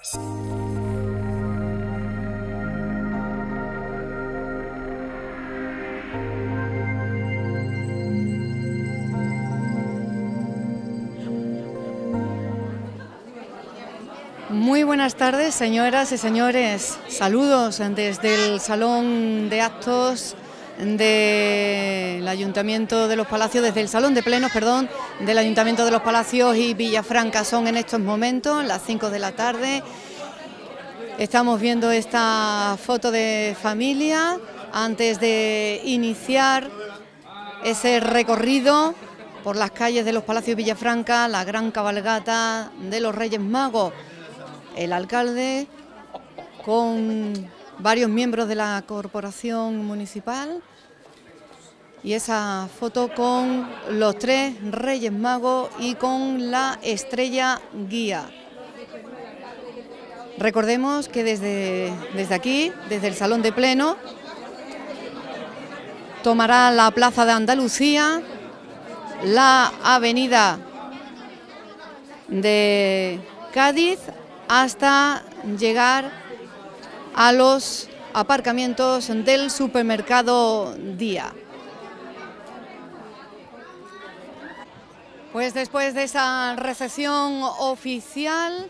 Muy buenas tardes, señoras y señores. Saludos desde el Salón de Actos del Ayuntamiento de Los Palacios, desde el Salón de Plenos, perdón, del Ayuntamiento de Los Palacios y Villafranca. Son en estos momentos las 5 de la tarde. Estamos viendo esta foto de familia antes de iniciar ese recorrido por las calles de Los Palacios y Villafranca, la gran cabalgata de los Reyes Magos. El alcalde con varios miembros de la corporación municipal y esa foto con los 3 Reyes Magos y con la estrella guía. Recordemos que desde aquí, desde el Salón de Pleno, tomará la Plaza de Andalucía, la Avenida de Cádiz, hasta llegar a los aparcamientos del supermercado Día. Pues después de esa recepción oficial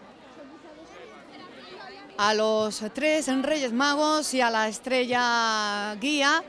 a los 3 Reyes Magos y a la estrella guía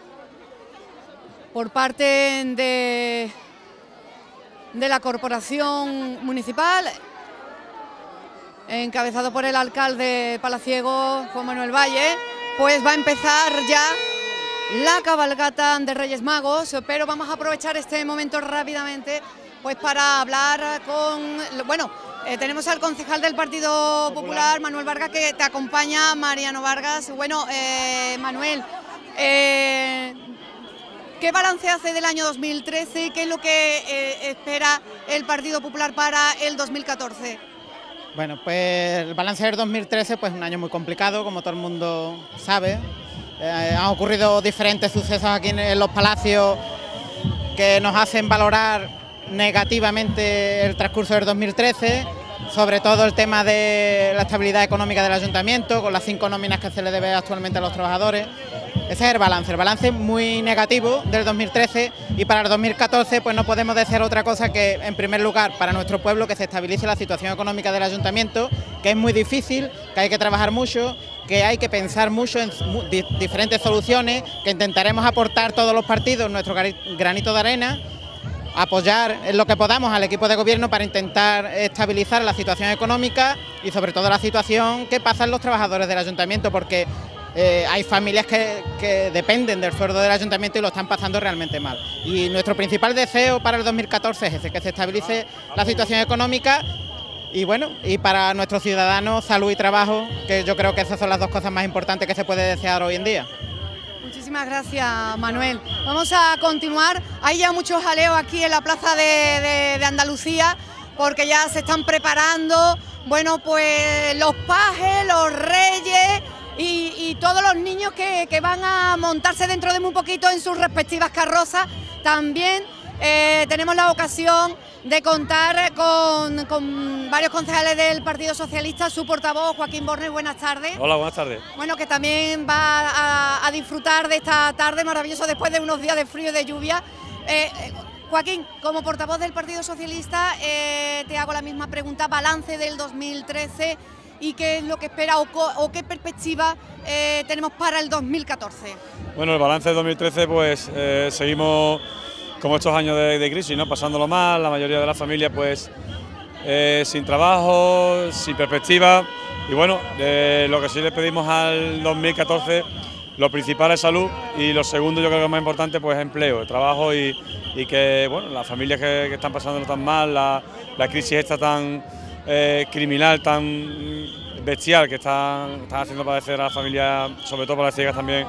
por parte de la corporación municipal, encabezado por el alcalde palaciego Juan Manuel Valle, pues va a empezar ya la cabalgata de Reyes Magos, pero vamos a aprovechar este momento rápidamente pues para hablar con, bueno, tenemos al concejal del Partido Popular, Manuel Vargas, que te acompaña, Mariano Vargas. Bueno, Manuel, ¿qué balance hace del año 2013? ¿Qué es lo que espera el Partido Popular para el 2014? Bueno, pues el balance del 2013 pues un año muy complicado, como todo el mundo sabe. Han ocurrido diferentes sucesos aquí en Los Palacios que nos hacen valorar negativamente el transcurso del 2013, sobre todo el tema de la estabilidad económica del ayuntamiento, con las 5 nóminas que se le debe actualmente a los trabajadores. Ese es el balance muy negativo del 2013, y para el 2014 pues no podemos decir otra cosa que, en primer lugar, para nuestro pueblo, que se estabilice la situación económica del ayuntamiento, que es muy difícil, que hay que trabajar mucho, que hay que pensar mucho en diferentes soluciones, que intentaremos aportar todos los partidos nuestro granito de arena, apoyar en lo que podamos al equipo de gobierno para intentar estabilizar la situación económica y sobre todo la situación que pasan los trabajadores del ayuntamiento, porque hay familias que dependen del sueldo del ayuntamiento y lo están pasando realmente mal. Y nuestro principal deseo para el 2014 es ese, que se estabilice la situación económica y bueno, y para nuestros ciudadanos, salud y trabajo, que yo creo que esas son las 2 cosas más importantes que se puede desear hoy en día. Muchísimas gracias, Manuel. Vamos a continuar. Hay ya mucho jaleo aquí en la Plaza de Andalucía, porque ya se están preparando, bueno, pues los pajes, los reyes y todos los niños que van a montarse dentro de muy poquito en sus respectivas carrozas. También tenemos la ocasión de contar con varios concejales del Partido Socialista, su portavoz Joaquín Borne. Buenas tardes. Hola, buenas tardes. Bueno, que también va a disfrutar de esta tarde maravillosa después de unos días de frío y de lluvia. Joaquín, como portavoz del Partido Socialista, te hago la misma pregunta: balance del 2013 y qué es lo que espera o qué perspectiva tenemos para el 2014. Bueno, el balance del 2013, pues seguimos como estos años de crisis, ¿no? Pasándolo mal, la mayoría de las familias pues sin trabajo, sin perspectiva, y bueno, lo que sí les pedimos al 2014, lo principal es salud, y lo segundo, yo creo que es más importante, pues empleo, trabajo, y que bueno, las familias que están pasándolo tan mal, la crisis esta tan criminal, tan bestial, que están haciendo padecer a las familias, sobre todo para las ciegas también,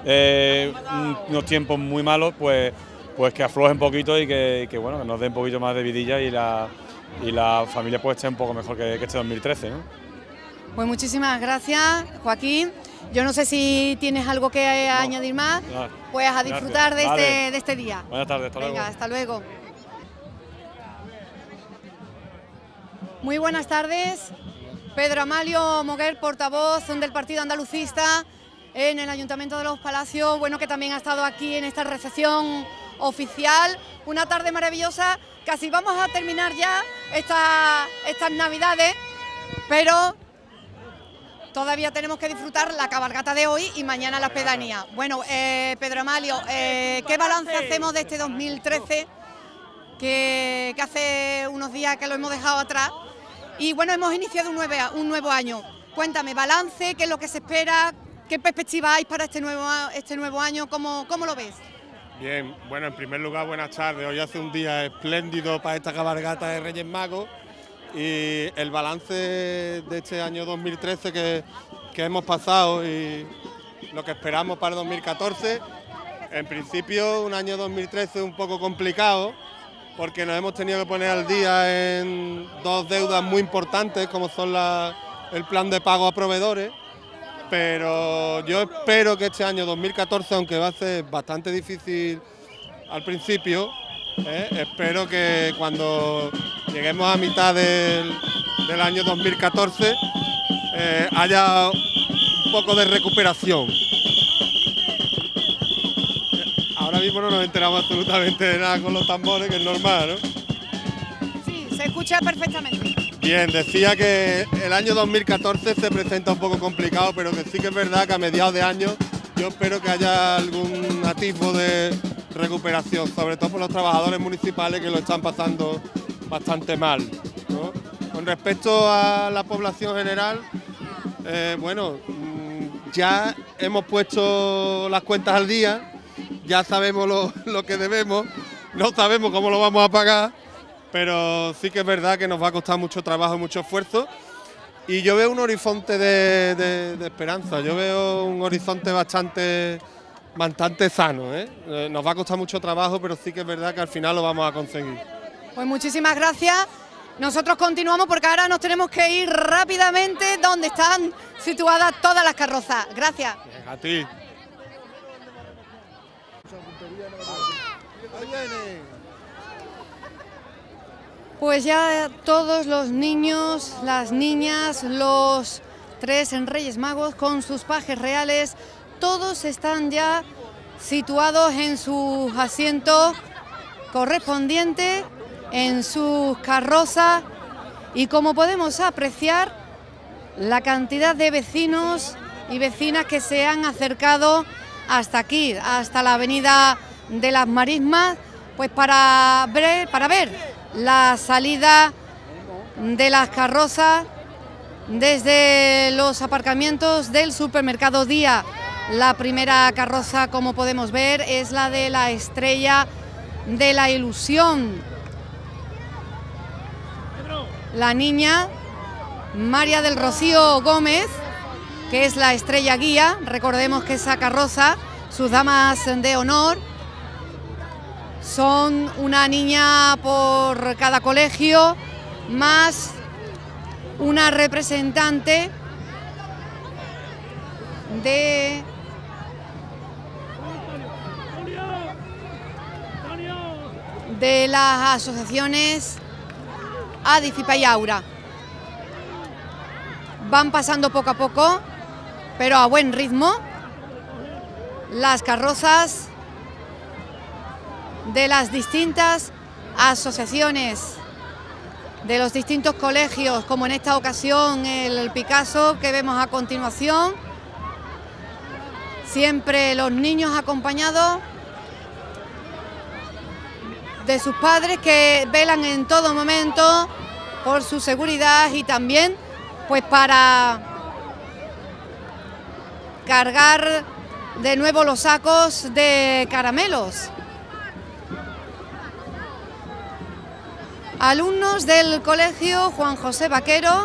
unos tiempos muy malos, pues que afloje un poquito y que bueno, que nos dé un poquito más de vidilla y la familia pues esté un poco mejor que este 2013, ¿no? Pues muchísimas gracias, Joaquín. Yo no sé si tienes algo que añadir más, pues a disfrutar de este día. Buenas tardes, hasta luego. Venga, hasta luego. Muy buenas tardes. Pedro Amalio Moguer, portavoz del Partido Andalucista en el Ayuntamiento de Los Palacios, bueno, que también ha estado aquí en esta recepción oficial. Una tarde maravillosa, casi vamos a terminar ya estas Navidades, pero todavía tenemos que disfrutar la cabalgata de hoy y mañana las pedanías. Bueno, Pedro Amalio, ¿qué balance hacemos de este 2013? Que hace unos días que lo hemos dejado atrás. Y bueno, hemos iniciado un nuevo año. Cuéntame, balance, qué es lo que se espera, qué perspectiva hay para este nuevo año, ¿cómo lo ves? Bien, bueno, en primer lugar, buenas tardes. Hoy hace un día espléndido para esta cabalgata de Reyes Magos y el balance de este año 2013 que hemos pasado y lo que esperamos para 2014. En principio, un año 2013 un poco complicado, porque nos hemos tenido que poner al día en dos deudas muy importantes, como son el plan de pago a proveedores, pero yo espero que este año 2014, aunque va a ser bastante difícil al principio, espero que cuando lleguemos a mitad del año 2014 haya un poco de recuperación. Ahora mismo no nos enteramos absolutamente de nada con los tambores, que es normal, ¿no? Sí, se escucha perfectamente. Bien, decía que el año 2014 se presenta un poco complicado, pero que sí que es verdad que a mediados de año yo espero que haya algún atisbo de recuperación, sobre todo por los trabajadores municipales que lo están pasando bastante mal, ¿no? Con respecto a la población general, bueno, ya hemos puesto las cuentas al día. Ya sabemos lo que debemos, no sabemos cómo lo vamos a pagar, pero sí que es verdad que nos va a costar mucho trabajo y mucho esfuerzo. Y yo veo un horizonte de esperanza, yo veo un horizonte bastante sano, Nos va a costar mucho trabajo, pero sí que es verdad que al final lo vamos a conseguir. Pues muchísimas gracias. Nosotros continuamos porque ahora nos tenemos que ir rápidamente donde están situadas todas las carrozas. Gracias. Bien, a ti. Pues ya todos los niños, las niñas, los tres Reyes Magos con sus pajes reales, todos están ya situados en sus asientos correspondientes, en sus carrozas, y como podemos apreciar, la cantidad de vecinos y vecinas que se han acercado hasta aquí, hasta la avenida de las Marismas, pues para ver la salida de las carrozas desde los aparcamientos del supermercado Día. La primera carroza, como podemos ver, es la de la Estrella de la Ilusión. La niña María del Rocío Gómez, que es la estrella guía. Recordemos que esa carroza, sus damas de honor, son una niña por cada colegio, más una representante de las asociaciones Adifipa y Aura. Van pasando poco a poco, pero a buen ritmo, las carrozas de las distintas asociaciones, de los distintos colegios, como en esta ocasión el Picasso que vemos a continuación. Siempre los niños acompañados de sus padres, que velan en todo momento por su seguridad y también pues para cargar de nuevo los sacos de caramelos. Alumnos del colegio Juan José Vaquero,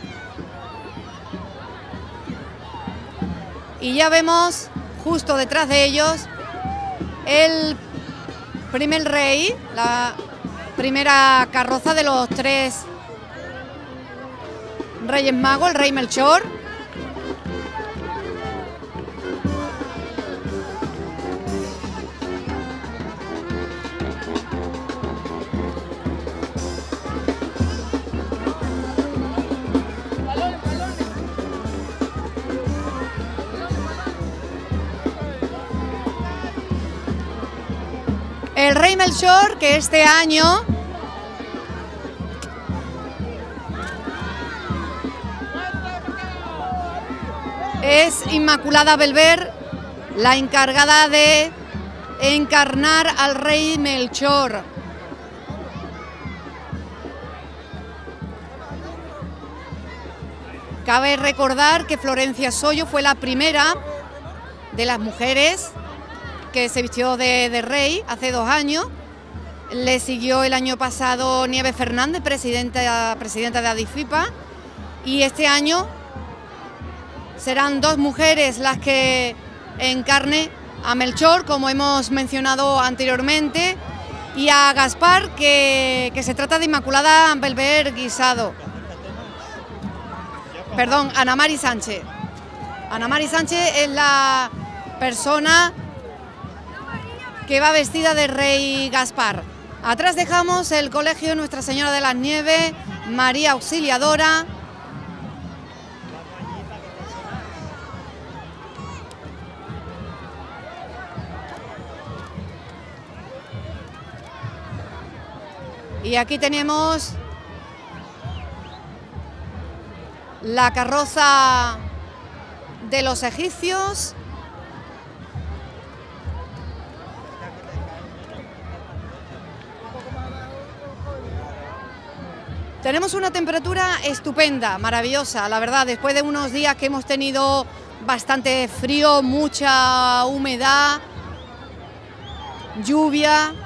y ya vemos justo detrás de ellos el primer rey, la primera carroza de los tres Reyes Magos, el rey Melchor. rey Melchor, que este año es Inmaculada Belver, la encargada de encarnar al rey Melchor. Cabe recordar que Florencia Soyo fue la primera de las mujeres que se vistió de rey hace 2 años. Le siguió el año pasado Nieves Fernández, presidenta de Adifipa, y este año serán 2 mujeres las que encarne a Melchor, como hemos mencionado anteriormente, y a Gaspar, que se trata de Inmaculada Belver Guisado. Perdón, Ana Mari Sánchez. Ana Mari Sánchez es la persona que va vestida de rey Gaspar. Atrás dejamos el colegio Nuestra Señora de las Nieves, María Auxiliadora. Y aquí tenemos la carroza de los egipcios. Tenemos una temperatura estupenda, maravillosa, la verdad, después de unos días que hemos tenido bastante frío, mucha humedad, lluvia.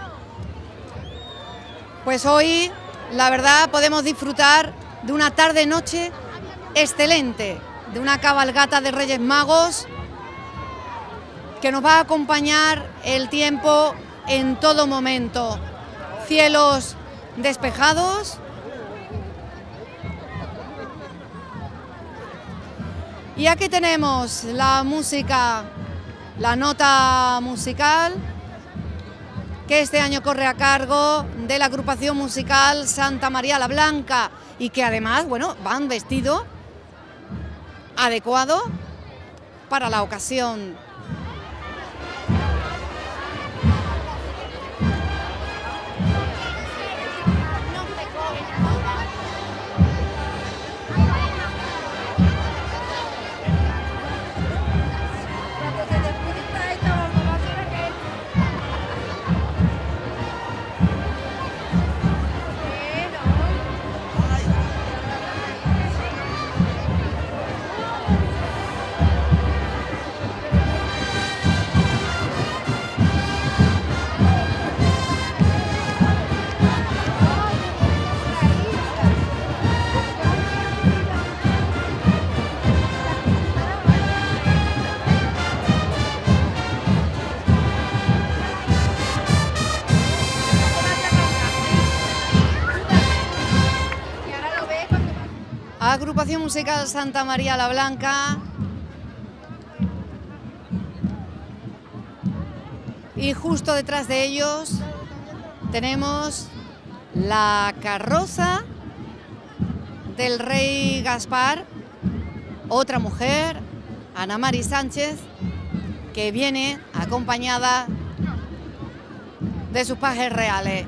Pues hoy, la verdad, podemos disfrutar de una tarde-noche excelente, de una cabalgata de Reyes Magos que nos va a acompañar el tiempo en todo momento. Cielos despejados y aquí tenemos la música, la nota musical, que este año corre a cargo de la agrupación musical Santa María la Blanca y que además, bueno, van vestidos adecuado para la ocasión. Agrupación musical Santa María la Blanca y justo detrás de ellos tenemos la carroza del rey Gaspar, otra mujer, Ana Mari Sánchez, que viene acompañada de sus pajes reales.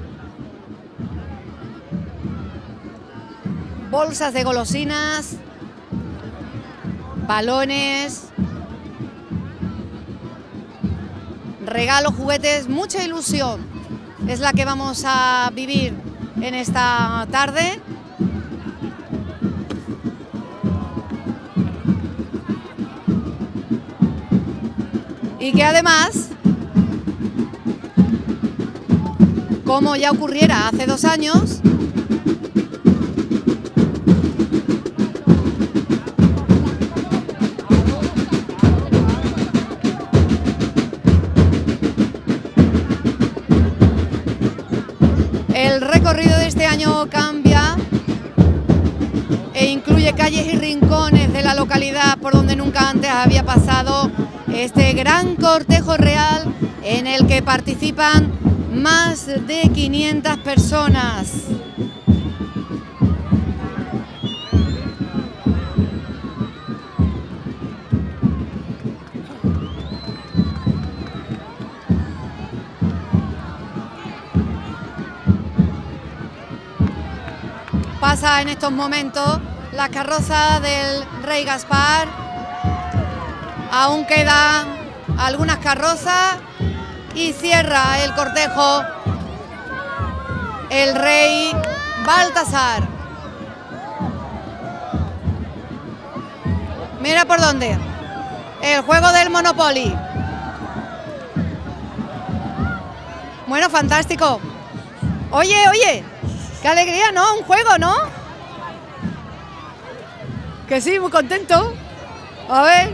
Bolsas de golosinas, balones, regalos, juguetes, mucha ilusión es la que vamos a vivir en esta tarde. Y que además, como ya ocurriera hace 2 años, el recorrido de este año cambia e incluye calles y rincones de la localidad por donde nunca antes había pasado este gran cortejo real en el que participan más de 500 personas. pasa en estos momentos. La carroza del Rey Gaspar. Aún quedan algunas carrozas y cierra el cortejo el Rey Baltasar. Mira por dónde. El juego del Monopoly. Bueno, fantástico. Oye, qué alegría, ¿no? Un juego, ¿no? Que sí, muy contento. A ver.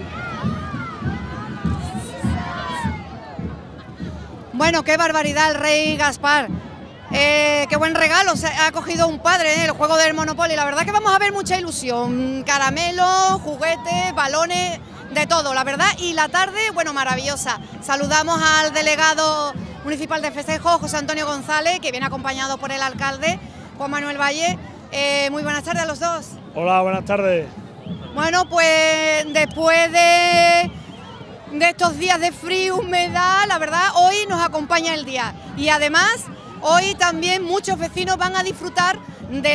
Bueno, qué barbaridad el Rey Gaspar. Qué buen regalo se ha cogido un padre, el juego del Monopoly. La verdad que vamos a ver mucha ilusión. Caramelos, juguetes, balones, de todo, la verdad. Y la tarde, bueno, maravillosa. Saludamos al delegado municipal de festejo, José Antonio González, que viene acompañado por el alcalde, Juan Manuel Valle. Muy buenas tardes a los dos. Hola, buenas tardes. Bueno, pues después de estos días de frío, humedad, la verdad, hoy nos acompaña el día. Y además, hoy también muchos vecinos van a disfrutar de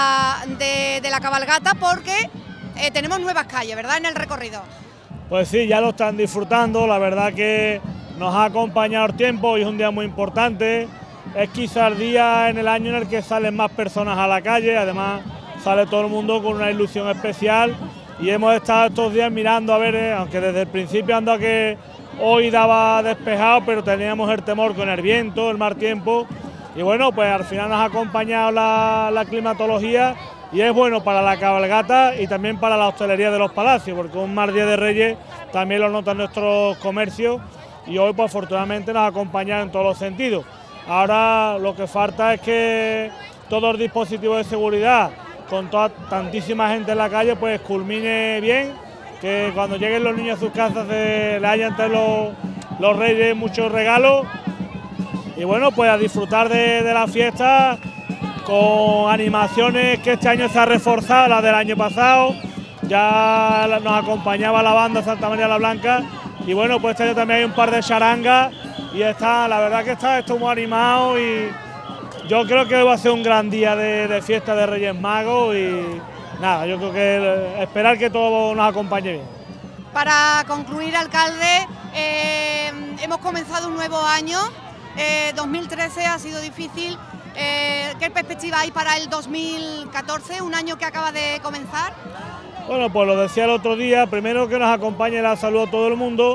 la cabalgata porque tenemos nuevas calles, ¿verdad?, en el recorrido. Pues sí, ya lo están disfrutando, la verdad que nos ha acompañado el tiempo y es un día muy importante. Es quizá el día en el año en el que salen más personas a la calle, además sale todo el mundo con una ilusión especial y hemos estado estos días mirando a ver, aunque desde el principio anda que hoy daba despejado, pero teníamos el temor con el viento, el mal tiempo y bueno, pues al final nos ha acompañado la climatología y es bueno para la cabalgata y también para la hostelería de los palacios, porque un mal día de Reyes también lo notan nuestros comercios y hoy pues afortunadamente nos ha acompañado en todos los sentidos. Ahora lo que falta es que todos los dispositivos de seguridad, con tantísima gente en la calle, pues culmine bien, que cuando lleguen los niños a sus casas le haya entre los Reyes muchos regalos y bueno, pues a disfrutar de la fiesta con animaciones que este año se ha reforzado, la del año pasado, ya nos acompañaba la banda Santa María la Blanca y bueno, pues este año también hay un par de charangas y la verdad que está esto muy animado y yo creo que va a ser un gran día de fiesta de Reyes Magos y nada, yo creo que esperar que todo nos acompañe bien. Para concluir, alcalde, hemos comenzado un nuevo año, 2013 ha sido difícil. ¿Qué perspectiva hay para el 2014, un año que acaba de comenzar? Bueno, pues lo decía el otro día, primero que nos acompañe la salud a todo el mundo,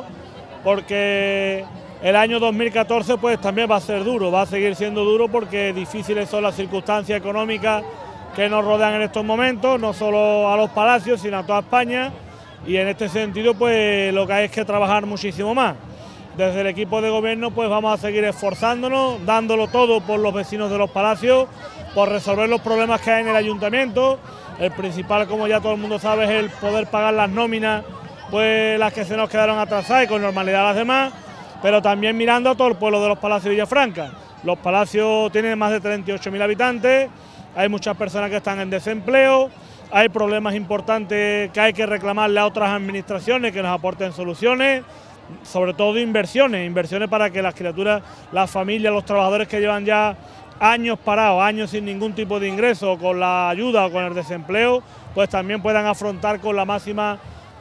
porque el año 2014 pues también va a ser duro, va a seguir siendo duro porque difíciles son las circunstancias económicas que nos rodean en estos momentos, no solo a los palacios, sino a toda España, y en este sentido pues lo que hay es que trabajar muchísimo más. Desde el equipo de gobierno pues vamos a seguir esforzándonos, dándolo todo por los vecinos de los palacios, por resolver los problemas que hay en el ayuntamiento. El principal, como ya todo el mundo sabe, es el poder pagar las nóminas, pues las que se nos quedaron atrasadas y con normalidad las demás, pero también mirando a todo el pueblo de los Palacios de Villafranca. Los palacios tienen más de 38.000 habitantes, hay muchas personas que están en desempleo, hay problemas importantes que hay que reclamarle a otras administraciones que nos aporten soluciones, sobre todo inversiones para que las criaturas, las familias, los trabajadores que llevan ya años parados, años sin ningún tipo de ingreso, con la ayuda o con el desempleo, pues también puedan afrontar con la máxima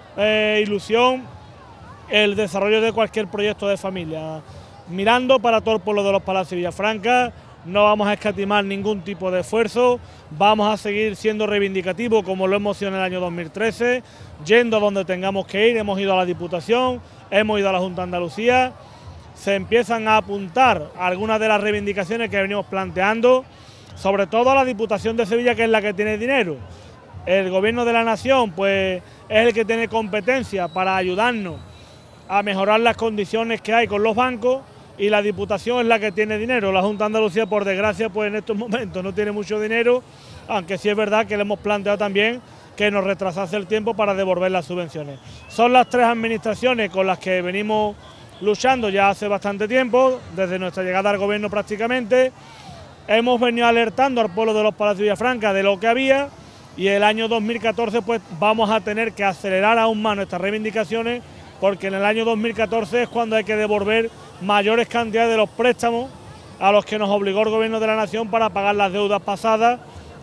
ilusión el desarrollo de cualquier proyecto de familia. Mirando para todo el pueblo de los Palacios de Villafranca, no vamos a escatimar ningún tipo de esfuerzo, vamos a seguir siendo reivindicativos como lo hemos sido en el año 2013, yendo a donde tengamos que ir. Hemos ido a la Diputación, hemos ido a la Junta de Andalucía, se empiezan a apuntar algunas de las reivindicaciones que venimos planteando, sobre todo a la Diputación de Sevilla, que es la que tiene dinero. El Gobierno de la Nación pues es el que tiene competencia para ayudarnos a mejorar las condiciones que hay con los bancos, y la Diputación es la que tiene dinero. La Junta de Andalucía, por desgracia, pues en estos momentos no tiene mucho dinero, aunque sí es verdad que le hemos planteado también que nos retrasase el tiempo para devolver las subvenciones. Son las tres administraciones con las que venimos luchando ya hace bastante tiempo, desde nuestra llegada al gobierno prácticamente. Hemos venido alertando al pueblo de los Palacios de Villafranca de lo que había, y el año 2014 pues vamos a tener que acelerar aún más nuestras reivindicaciones, porque en el año 2014 es cuando hay que devolver mayores cantidades de los préstamos a los que nos obligó el Gobierno de la Nación para pagar las deudas pasadas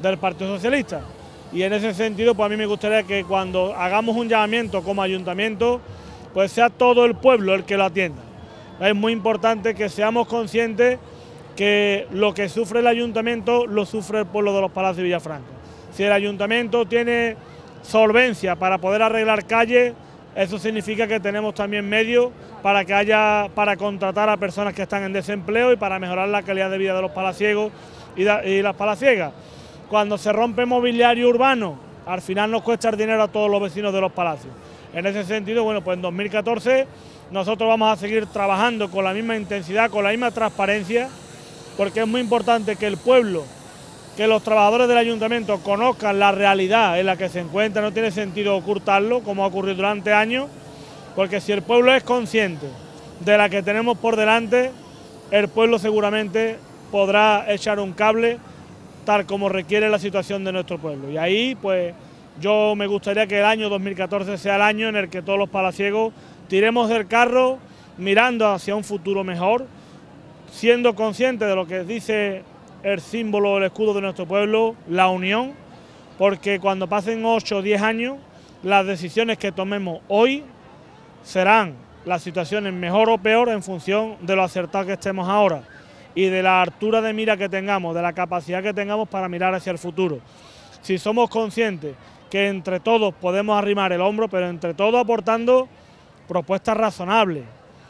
del Partido Socialista. Y en ese sentido, pues a mí me gustaría que cuando hagamos un llamamiento como ayuntamiento, pues sea todo el pueblo el que lo atienda. Es muy importante que seamos conscientes que lo que sufre el ayuntamiento lo sufre el pueblo de Los Palacios y Villafranca. Si el ayuntamiento tiene solvencia para poder arreglar calles, eso significa que tenemos también medios para contratar a personas que están en desempleo y para mejorar la calidad de vida de los palaciegos y las palaciegas. Cuando se rompe mobiliario urbano, al final nos cuesta el dinero a todos los vecinos de los palacios. En ese sentido, bueno, pues en 2014 nosotros vamos a seguir trabajando con la misma intensidad, con la misma transparencia, porque es muy importante que el pueblo, que los trabajadores del ayuntamiento conozcan la realidad en la que se encuentra. No tiene sentido ocultarlo, como ha ocurrido durante años, porque si el pueblo es consciente de la que tenemos por delante, el pueblo seguramente podrá echar un cable tal como requiere la situación de nuestro pueblo. Y ahí, pues, yo me gustaría que el año 2014 sea el año en el que todos los palaciegos tiremos del carro mirando hacia un futuro mejor, siendo conscientes de lo que dice el símbolo, el escudo de nuestro pueblo, la unión, porque cuando pasen 8 o 10 años, las decisiones que tomemos hoy serán las situaciones mejor o peor en función de lo acertado que estemos ahora y de la altura de mira que tengamos, de la capacidad que tengamos para mirar hacia el futuro. Si somos conscientes que entre todos podemos arrimar el hombro, pero entre todos aportando propuestas razonables,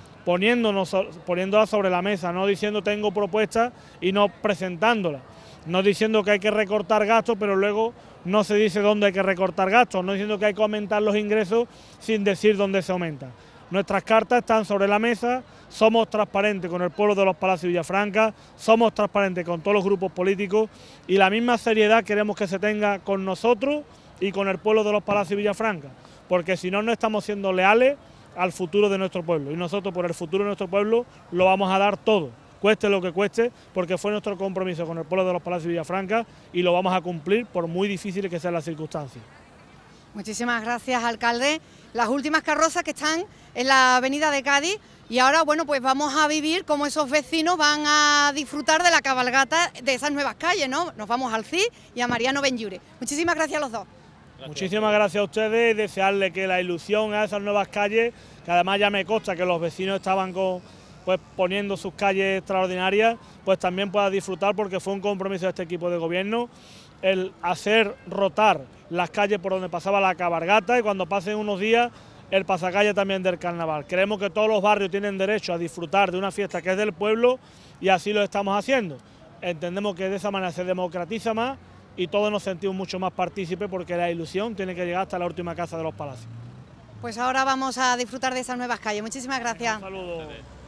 poniéndolas sobre la mesa, no diciendo tengo propuestas y no presentándolas, no diciendo que hay que recortar gastos, pero luego no se dice dónde hay que recortar gastos, no diciendo que hay que aumentar los ingresos sin decir dónde se aumenta. Nuestras cartas están sobre la mesa, somos transparentes con el pueblo de Los Palacios y Villafranca, somos transparentes con todos los grupos políticos y la misma seriedad queremos que se tenga con nosotros y con el pueblo de Los Palacios y Villafranca, porque si no, no estamos siendo leales al futuro de nuestro pueblo, y nosotros por el futuro de nuestro pueblo lo vamos a dar todo, cueste lo que cueste, porque fue nuestro compromiso con el pueblo de Los Palacios y Villafranca y lo vamos a cumplir por muy difíciles que sean las circunstancias. Muchísimas gracias, alcalde. Las últimas carrozas que están en la avenida de Cádiz y ahora, bueno, pues vamos a vivir cómo esos vecinos van a disfrutar de la cabalgata de esas nuevas calles, ¿no? Nos vamos al CID y a Mariano Benlliure. Muchísimas gracias a los dos. Muchísimas gracias a ustedes y desearles que la ilusión a esas nuevas calles, que además ya me consta que los vecinos estaban poniendo sus calles extraordinarias, pues también pueda disfrutar, porque fue un compromiso de este equipo de gobierno el hacer rotar las calles por donde pasaba la cabalgata y cuando pasen unos días el pasacalle también del carnaval. Creemos que todos los barrios tienen derecho a disfrutar de una fiesta que es del pueblo y así lo estamos haciendo. Entendemos que de esa manera se democratiza más y todos nos sentimos mucho más partícipes, porque la ilusión tiene que llegar hasta la última casa de los palacios. Pues ahora vamos a disfrutar de esas nuevas calles. Muchísimas gracias. Un saludo.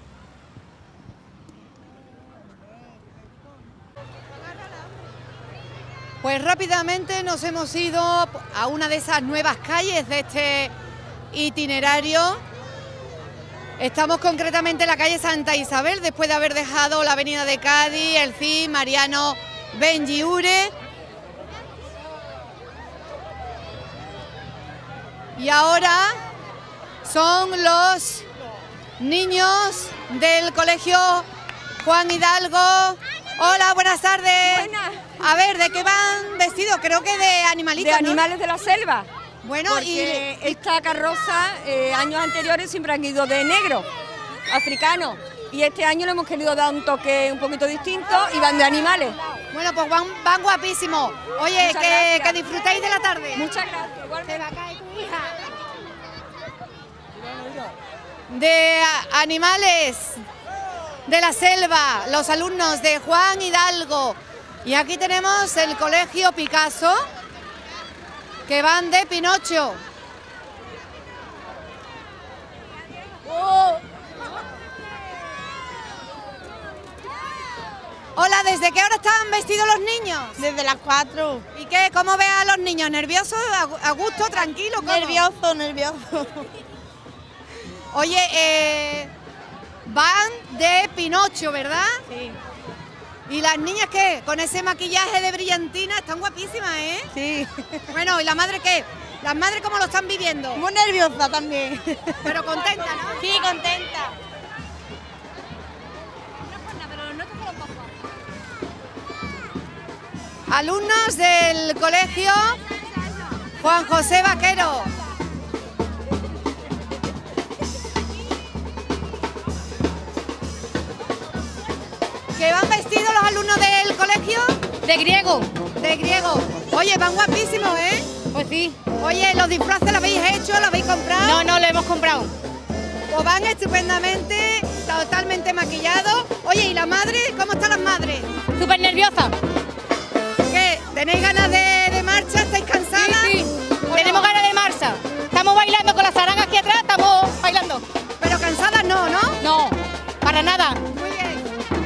Pues rápidamente nos hemos ido a una de esas nuevas calles de este itinerario. Estamos concretamente en la calle Santa Isabel, después de haber dejado la avenida de Cádiz, el CID, Mariano Benlliure. Y ahora son los niños del colegio Juan Hidalgo. Hola, buenas tardes. Buenas. A ver, ¿de qué van vestidos? Creo que de animalitos, De animales de la selva. Bueno, porque esta carroza, años anteriores siempre han ido de negro, africano. Y este año le hemos querido dar un toque un poquito distinto y van de animales. Bueno, pues van guapísimos. Oye, que disfrutéis de la tarde. Muchas gracias. Igualmente. Se va a caer tu hija. De animales de la selva, los alumnos de Juan Hidalgo. Y aquí tenemos el colegio Picasso, que van de Pinocho. Hola, ¿desde qué hora están vestidos los niños? Desde las 4. ¿Y qué? ¿Cómo ve a los niños? ¿Nerviosos? ¿A gusto? ¿Tranquilo? ¿Cómo? Nervioso. Oye, van de Pinocho, ¿verdad? Sí. ¿Y las niñas qué? Con ese maquillaje de brillantina están guapísimas, ¿eh? Sí. Bueno, ¿y la madre qué? ¿Las madres cómo lo están viviendo? Muy nerviosa también. Pero contenta, ¿no? Sí, contenta. Alumnos del colegio Juan José Vaquero. ¿Qué van vestidos los alumnos del colegio? De griego. De griego. Oye, van guapísimos, ¿eh? Pues sí. Oye, ¿los disfraces los habéis hecho? ¿Los habéis comprado? No, no, lo hemos comprado. Pues van estupendamente, totalmente maquillados. Oye, ¿y la madre? ¿Cómo están las madres? Súper nerviosa. ¿Qué? ¿Tenéis ganas de marcha? ¿Estáis cansadas? Sí, sí. Tenemos ganas de marcha. Estamos bailando con las zarangas aquí atrás, estamos bailando. Pero cansadas no, ¿no? No, para nada. Muy bien.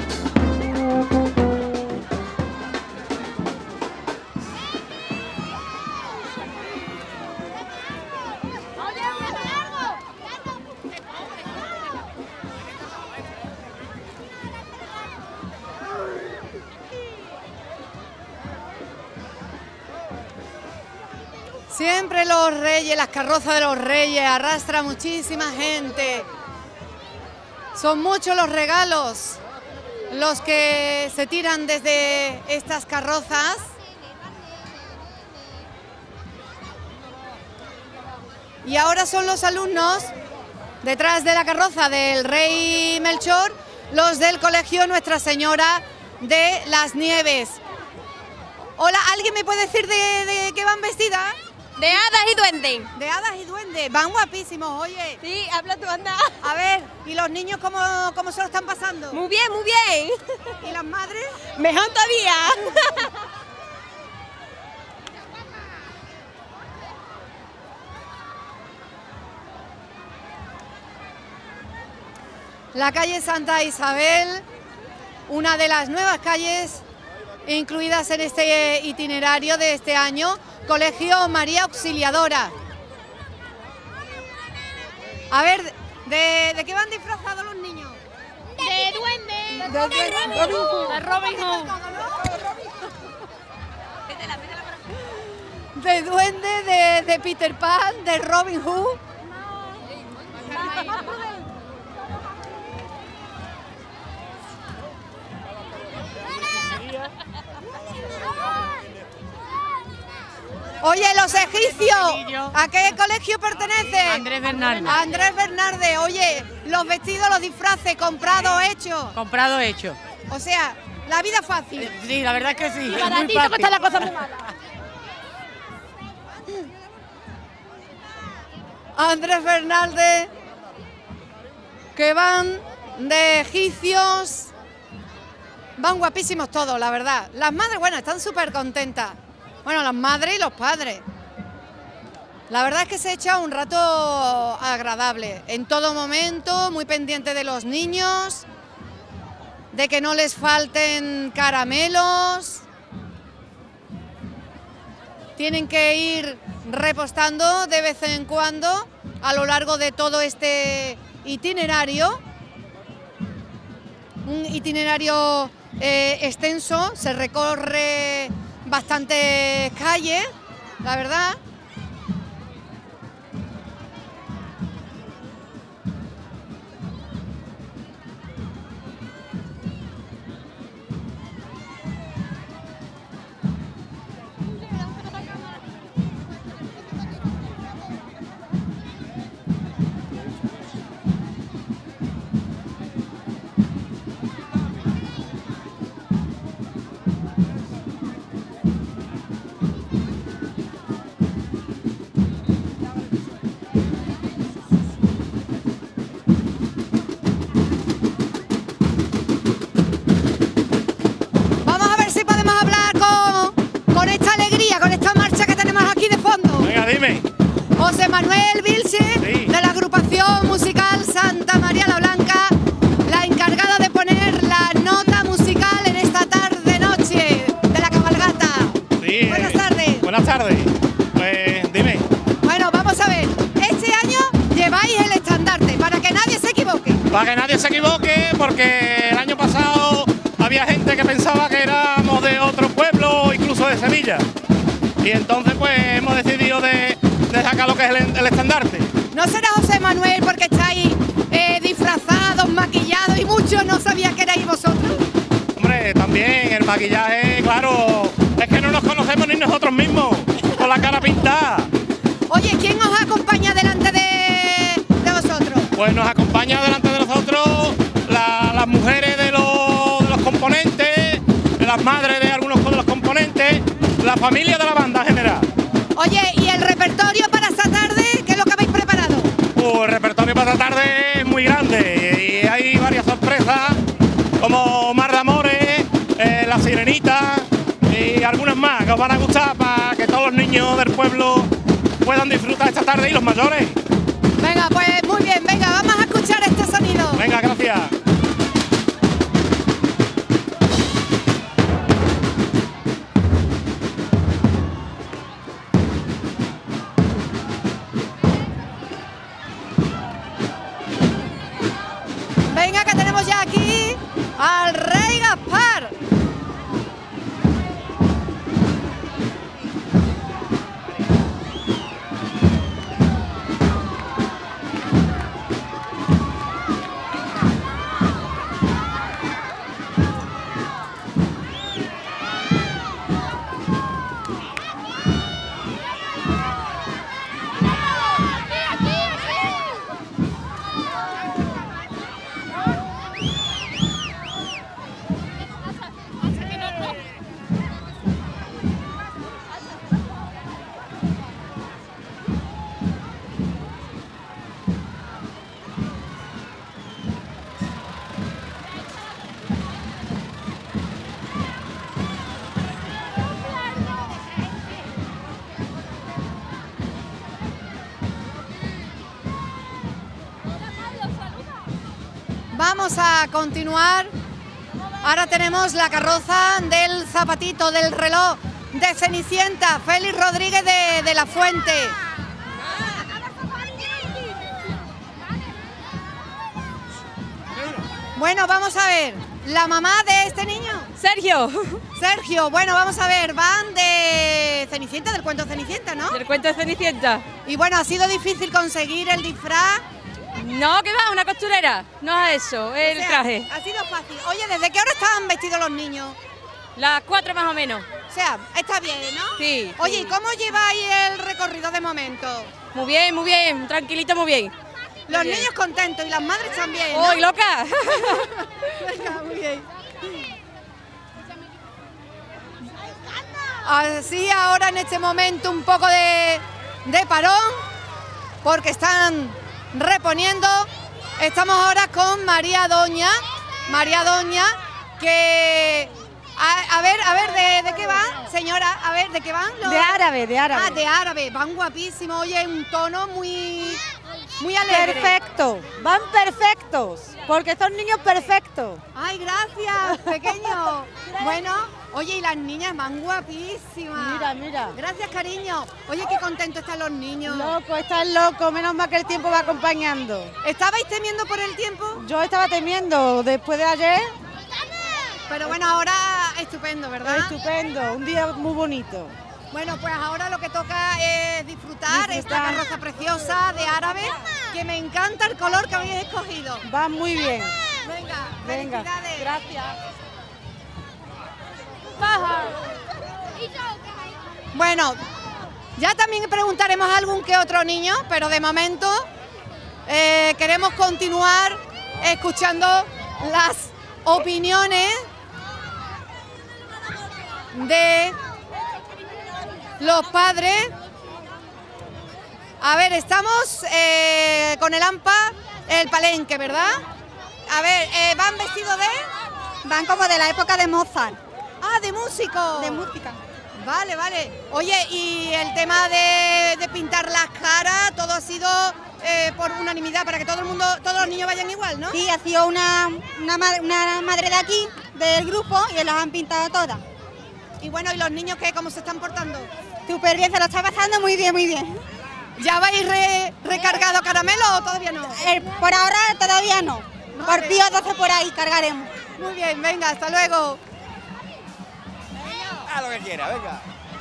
Siempre los reyes, las carrozas de los reyes, arrastra muchísima gente. Son muchos los regalos los que se tiran desde estas carrozas. Y ahora son los alumnos, detrás de la carroza del rey Melchor, los del colegio Nuestra Señora de las Nieves. Hola, ¿alguien me puede decir de qué van vestidas? De hadas y duendes. De hadas y duendes, van guapísimos, oye. Sí, habla tú, anda. A ver, ¿y los niños cómo se lo están pasando? Muy bien, muy bien. ¿Y las madres? Mejor todavía. La calle Santa Isabel, una de las nuevas calles incluidas en este itinerario de este año, Colegio María Auxiliadora. A ver, ¿de qué van disfrazados los niños? De duende. De Robin Hood. De duende, de Peter Pan, de Robin Hood. Oye, los egipcios, ¿a qué colegio pertenece? Andrés Bernarde. Andrés Bernarde. Oye, los vestidos, los disfraces, comprado, hecho. Comprado hecho. O sea, la vida fácil. Sí, la verdad es que sí. Y es para muy ti, ¿cómo fácil. está la cosa muy mala? Andrés Bernarde, que van de egipcios. Van guapísimos todos, la verdad. Las madres, bueno, están súper contentas. Bueno, las madres y los padres. La verdad es que se echa un rato agradable. En todo momento, muy pendiente de los niños, de que no les falten caramelos. Tienen que ir repostando de vez en cuando a lo largo de todo este itinerario. Un itinerario extenso, se recorre bastantes calles, la verdad. Vamos a ver si podemos hablar con esta alegría, con esta marcha que tenemos aquí de fondo. Venga, dime. José Manuel Vilche, Sí. de la agrupación musical Santa María la Blanca, la encargada de poner la nota musical en esta tarde-noche de la cabalgata. Sí, Buenas tardes. Buenas tardes. Pues dime. Bueno, vamos a ver, este año lleváis el estandarte, para que nadie se equivoque. Para que nadie se equivoque, porque el año pasado había gente que pensaba que éramos de otro pueblo, incluso de Sevilla. Y entonces pues hemos decidido de sacar lo que es el estandarte. ¿No será José Manuel porque estáis disfrazados, maquillados y muchos no sabían que erais vosotros? Hombre, también el maquillaje, claro, es que pues nos acompaña delante de nosotros las mujeres de los componentes, las madres de algunos de los componentes, la familia de la banda en general. Oye, ¿y el repertorio para esta tarde? ¿Qué es lo que habéis preparado? El repertorio para esta tarde es muy grande y hay varias sorpresas, como Mar de Amores, La Sirenita y algunas más que os van a gustar para que todos los niños del pueblo puedan disfrutar esta tarde y los mayores. Venga, pues muy bien, venga, vamos a escuchar este sonido. Venga, gracias. Venga, que tenemos ya aquí al Rey Gaspar. Vamos a continuar. Ahora tenemos la carroza del zapatito, del reloj de Cenicienta, Félix Rodríguez de la Fuente. Bueno, vamos a ver, ¿la mamá de este niño? Sergio. Sergio, bueno, vamos a ver, van de Cenicienta, del cuento Cenicienta, ¿no? Del cuento de Cenicienta. Y bueno, ¿ha sido difícil conseguir el disfraz? No, que va, una costurera, no es eso, el traje. Ha sido fácil. Oye, ¿desde qué hora estaban vestidos los niños? Las 4 más o menos. O sea, está bien, ¿no? Sí. Oye, sí. ¿y cómo lleváis el recorrido de momento? Muy bien, tranquilito, muy bien. Los bien. niños contentos y las madres también, ¿no? ¡Uy, loca! Venga, muy bien. Así ahora en este momento un poco de parón, porque están reponiendo. Estamos ahora con María Doña, que a ver, ¿de qué van, señora? A ver, ¿de qué van? De árabe, de árabe. Ah, de árabe, van guapísimos, oye, un tono muy alegre. Perfecto, van perfectos, porque son niños perfectos. Ay, gracias, pequeño. Bueno, oye, y las niñas van guapísimas. Mira, mira. Gracias, cariño. Oye, qué contentos están los niños. Loco, están locos, menos mal que el tiempo va acompañando. ¿Estabais temiendo por el tiempo? Yo estaba temiendo después de ayer. Pero bueno, ahora estupendo, ¿verdad? Estupendo, un día muy bonito. Bueno, pues ahora lo que toca es disfrutar esta carroza preciosa de árabe, que me encanta el color que habéis escogido. Va muy bien. Venga, felicidades. Gracias. Baja. Bueno, ya también preguntaremos a algún que otro niño, pero de momento queremos continuar escuchando las opiniones de los padres. A ver, estamos con el AMPA, el palenque, ¿verdad? A ver, ¿van vestidos de...? Van como de la época de Mozart. Ah, de músico. De música. Vale, vale. Oye, y el tema de pintar las caras, todo ha sido por unanimidad, para que todo el mundo, todos los niños vayan igual, ¿no? Sí, ha sido una madre de aquí, del grupo, y las han pintado todas. Y bueno, ¿y los niños qué? ¿Cómo se están portando? Súper bien, se lo está pasando muy bien, muy bien. ¿Ya vais recargado caramelo o todavía no? Por ahora todavía no. Vale. Por Pío 12 por ahí cargaremos. Muy bien, venga, hasta luego. Haz lo que quiera, venga.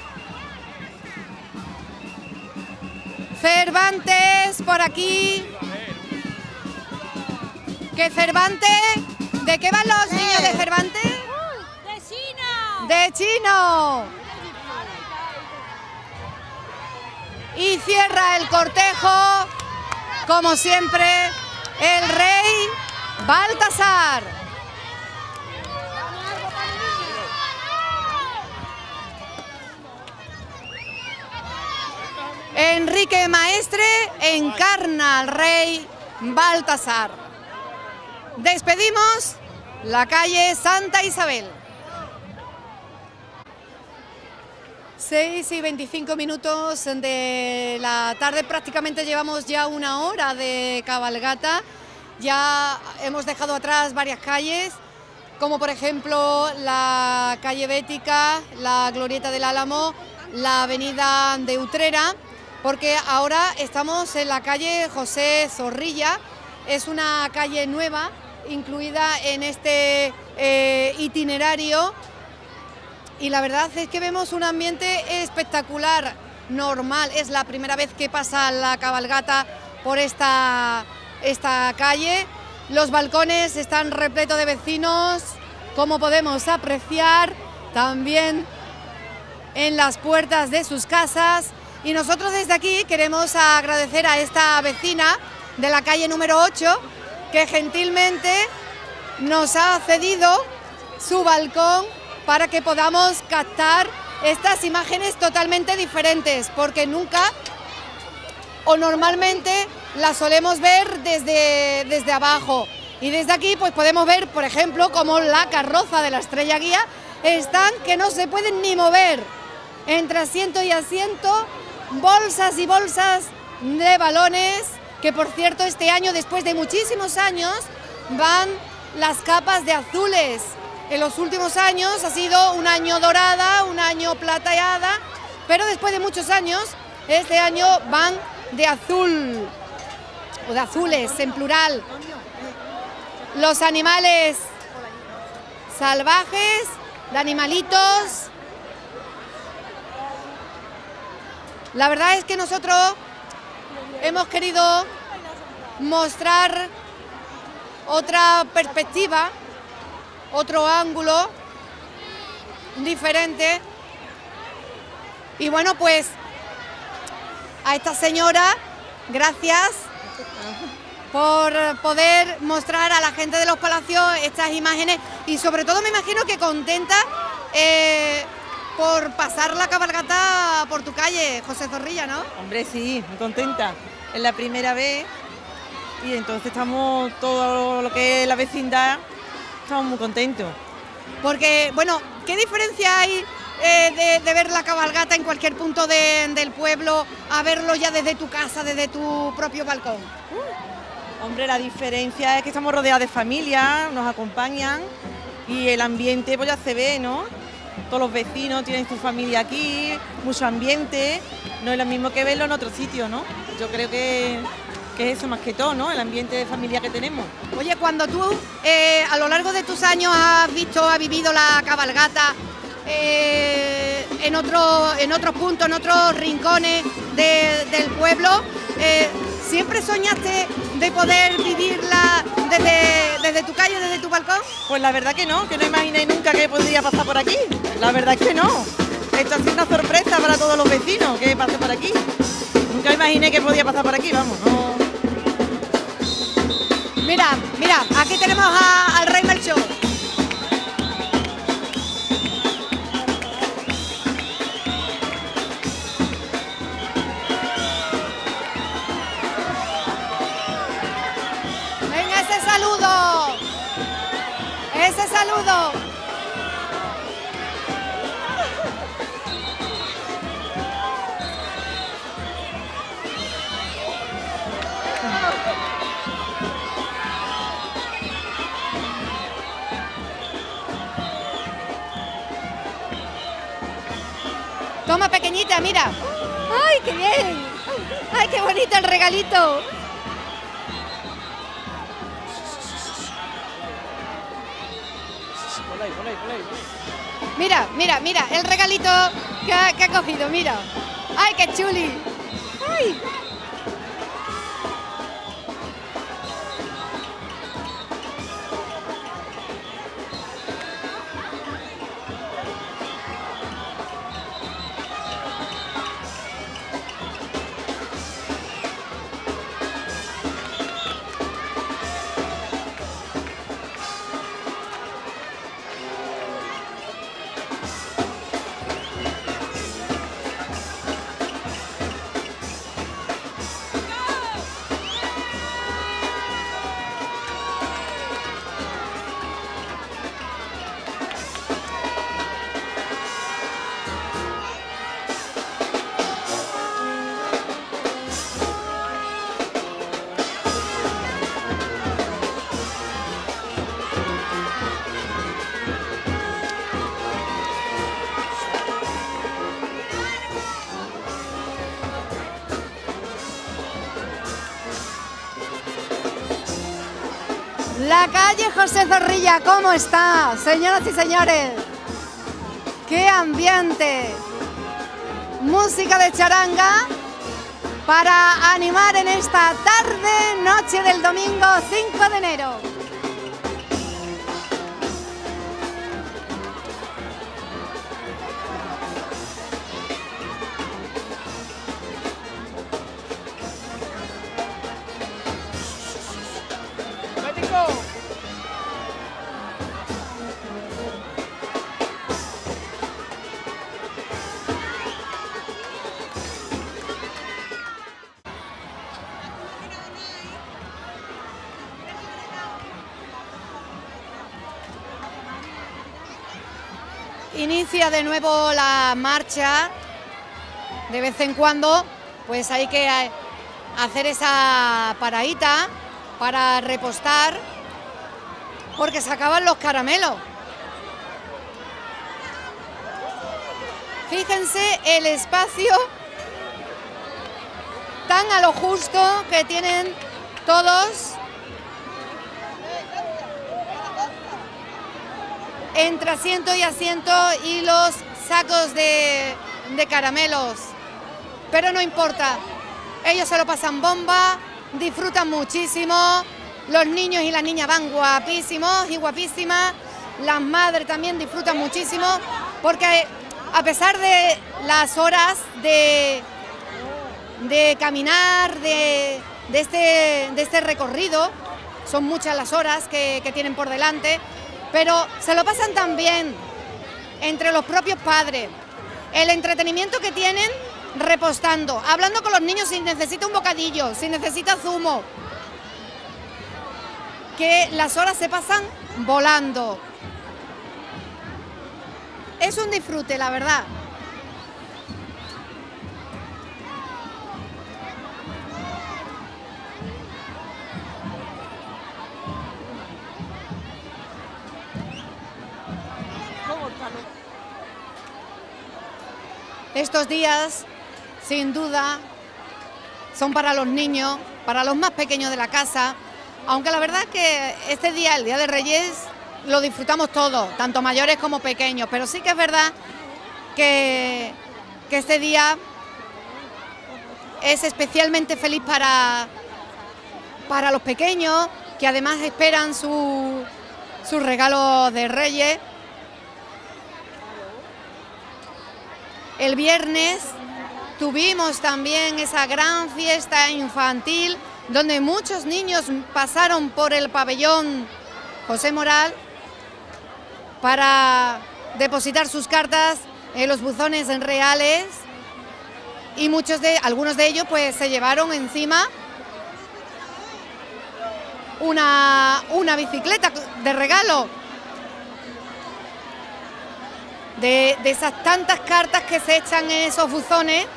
Cervantes por aquí. ¿Qué Cervantes? ¿De qué van los niños de Cervantes? ¡De chino! ¡De chino! Y cierra el cortejo, como siempre, el rey Baltasar. Enrique Maestre encarna al rey Baltasar. Despedimos la calle Santa Isabel. 6:25 de la tarde, prácticamente llevamos ya una hora de cabalgata. Ya hemos dejado atrás varias calles, como por ejemplo la calle Bética, la Glorieta del Álamo, la avenida de Utrera, porque ahora estamos en la calle José Zorrilla. Es una calle nueva, incluida en este itinerario, y la verdad es que vemos un ambiente espectacular, normal. Es la primera vez que pasa la cabalgata por esta calle. Los balcones están repletos de vecinos, como podemos apreciar, también en las puertas de sus casas. Y nosotros desde aquí queremos agradecer a esta vecina de la calle número 8, que gentilmente nos ha cedido su balcón para que podamos captar estas imágenes totalmente diferentes, porque nunca o normalmente las solemos ver desde abajo. Y desde aquí pues podemos ver, por ejemplo, como la carroza de la Estrella Guía están que no se pueden ni mover. Entre asiento y asiento, bolsas y bolsas de balones, que por cierto este año, después de muchísimos años, van las capas de azules. En los últimos años ha sido un año dorada, un año plateada, pero después de muchos años, este año van de azul, o de azules en plural. Los animales salvajes, de animalitos. La verdad es que nosotros hemos querido mostrar otra perspectiva, otro ángulo diferente. Y bueno, pues a esta señora, gracias por poder mostrar a la gente de los palacios estas imágenes, y sobre todo me imagino que contenta por pasar la cabalgata por tu calle, José Zorrilla, ¿no? Hombre, sí, muy contenta. Es la primera vez y entonces estamos, todo lo que es la vecindad, estamos muy contentos. Porque, bueno, ¿qué diferencia hay de ver la cabalgata en cualquier punto del pueblo a verlo ya desde tu casa, desde tu propio balcón? Hombre, la diferencia es que estamos rodeados de familia, nos acompañan y el ambiente pues ya se ve, ¿no? Todos los vecinos tienen su familia aquí, mucho ambiente, no es lo mismo que verlo en otro sitio, ¿no? Yo creo que es eso más que todo, ¿no? El ambiente de familia que tenemos. Oye, cuando tú a lo largo de tus años has vivido la cabalgata en otros puntos, en otros rincones del pueblo, ¿siempre soñaste de poder vivirla desde tu calle, desde tu balcón? Pues la verdad que no imaginé nunca que podría pasar por aquí. La verdad es que no. Esto ha sido una sorpresa para todos los vecinos que pase por aquí. Nunca imaginé que podía pasar por aquí, vamos, no. Mira, aquí tenemos al rey Melchor. Venga, ese saludo. Ese saludo. Toma, pequeñita, mira. ¡Ay, qué bien! ¡Ay, qué bonito el regalito! Mira, el regalito que ha cogido, mira. ¡Ay, qué chuli! ¡Ay! La calle José Zorrilla, ¿cómo está? Señoras y señores, ¡qué ambiente! Música de charanga para animar en esta tarde, noche del domingo 5 de enero. Inicia de nuevo la marcha. De vez en cuando pues hay que hacer esa paradita para repostar porque se acaban los caramelos. Fíjense el espacio tan a lo justo que tienen todos entre asiento y asiento y los sacos de caramelos, pero no importa, ellos se lo pasan bomba, disfrutan muchísimo, los niños y las niñas van guapísimos y guapísimas, las madres también disfrutan muchísimo, porque a pesar de las horas de caminar, de este recorrido, son muchas las horas que tienen por delante, pero se lo pasan tan bien entre los propios padres, el entretenimiento que tienen repostando, hablando con los niños si necesita un bocadillo, si necesita zumo, que las horas se pasan volando. Es un disfrute, la verdad. Estos días, sin duda, son para los niños, para los más pequeños de la casa, aunque la verdad es que este día, el Día de Reyes, lo disfrutamos todos, tanto mayores como pequeños, pero sí que es verdad que este día es especialmente feliz para los pequeños, que además esperan su regalo de Reyes. El viernes tuvimos también esa gran fiesta infantil donde muchos niños pasaron por el pabellón José Moral para depositar sus cartas en los buzones reales y algunos de ellos pues se llevaron encima una bicicleta de regalo. De esas tantas cartas que se echan en esos buzones,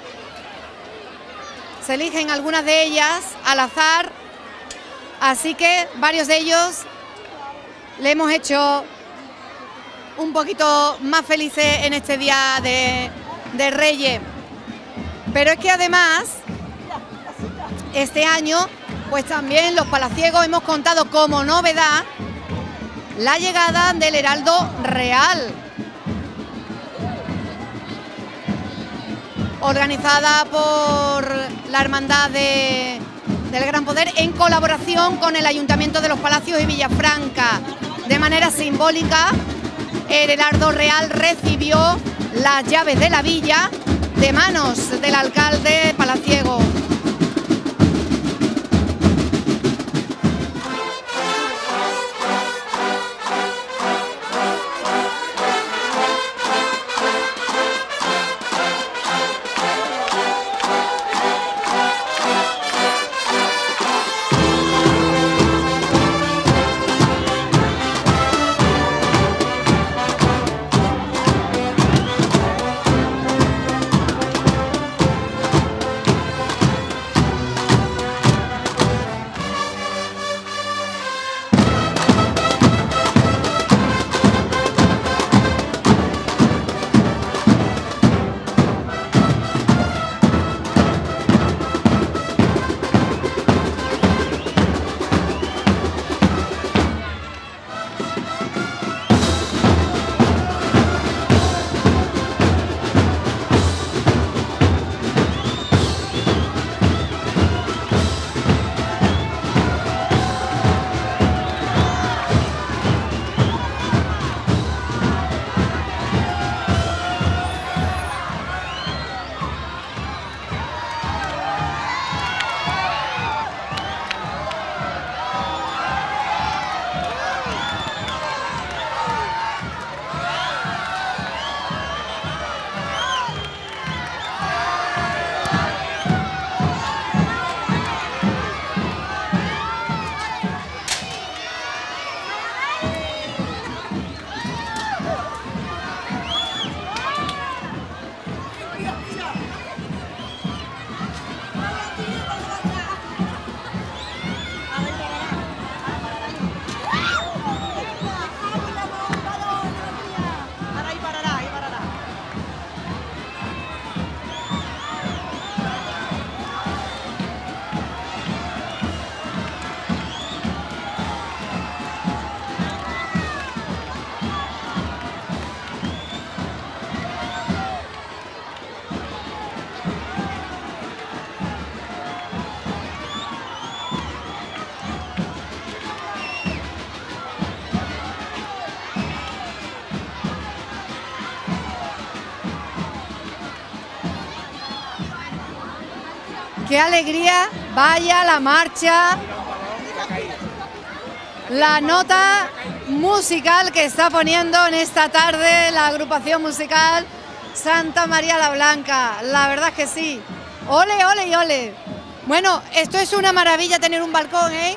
se eligen algunas de ellas al azar, así que varios de ellos le hemos hecho un poquito más felices en este día de Reyes. Pero es que además, este año, pues también los palaciegos hemos contado como novedad la llegada del Heraldo Real, organizada por la Hermandad del Gran Poder en colaboración con el Ayuntamiento de Los Palacios y Villafranca. De manera simbólica, el Heraldo Real recibió las llaves de la villa de manos del alcalde palaciego. ¡Qué alegría! Vaya la marcha, la nota musical que está poniendo en esta tarde la agrupación musical Santa María la Blanca. La verdad es que sí. ¡Ole, ole y ole! Bueno, esto es una maravilla tener un balcón, ¿eh?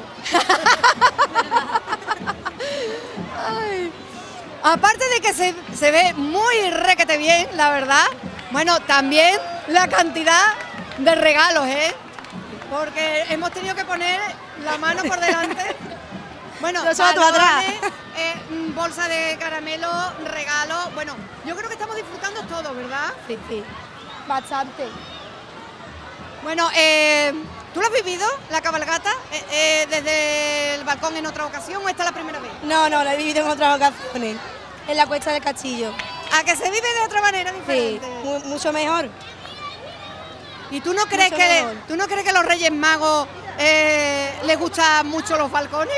Ay. Aparte de que se ve muy requete bien, la verdad. Bueno, también la cantidad de regalos, ¿eh? Porque hemos tenido que poner la mano por delante. Bueno, balones, bolsa de caramelo, regalo. Bueno, yo creo que estamos disfrutando todo, ¿verdad? Sí, sí, bastante. Bueno, ¿tú lo has vivido, la cabalgata, desde el balcón en otra ocasión o esta es la primera vez? No, la he vivido en otras ocasiones, en la Cuesta del Castillo. ¿A que se vive de otra manera diferente? Sí, mucho mejor. ¿Y tú no crees que a los Reyes Magos les gustan mucho los balcones?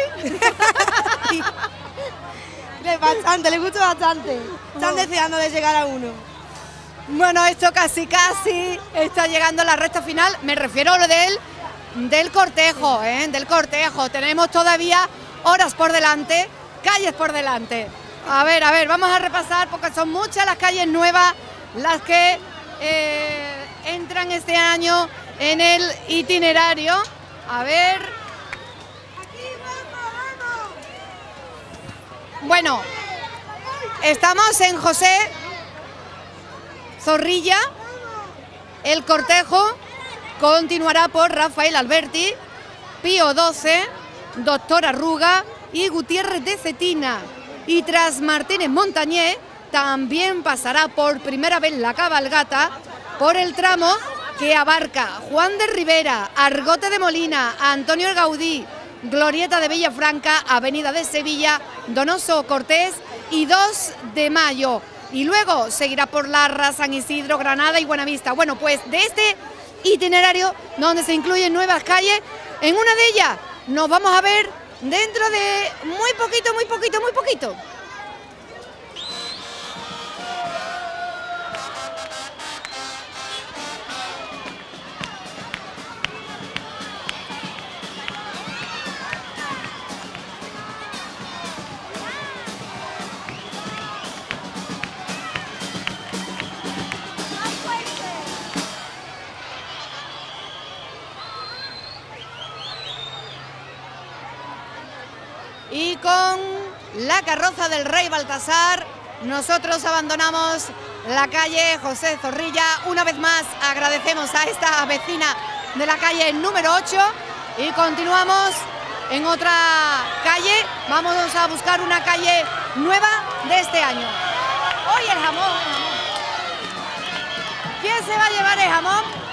Bastante, les gusta bastante. Están deseando de llegar a uno. Bueno, esto casi está llegando a la recta final. Me refiero a lo del cortejo, del cortejo. Tenemos todavía horas por delante, calles por delante. A ver, vamos a repasar porque son muchas las calles nuevas las que entran este año en el itinerario. A ver. Bueno, estamos en José Zorrilla. El cortejo continuará por Rafael Alberti, Pío XII, Doctor Arruga y Gutiérrez de Cetina. Y tras Martínez Montañé, también pasará por primera vez la cabalgata por el tramo que abarca Juan de Rivera, Argote de Molina, Antonio el Gaudí, Glorieta de Villafranca, Avenida de Sevilla, Donoso Cortés y 2 de Mayo. Y luego seguirá por Larra, San Isidro, Granada y Buenavista. Bueno, pues de este itinerario, donde se incluyen nuevas calles, en una de ellas nos vamos a ver dentro de muy poquito. Y con la carroza del Rey Baltasar, nosotros abandonamos la calle José Zorrilla. Una vez más agradecemos a esta vecina de la calle número 8 y continuamos en otra calle. Vamos a buscar una calle nueva de este año. Hoy el jamón. ¿Quién se va a llevar el jamón?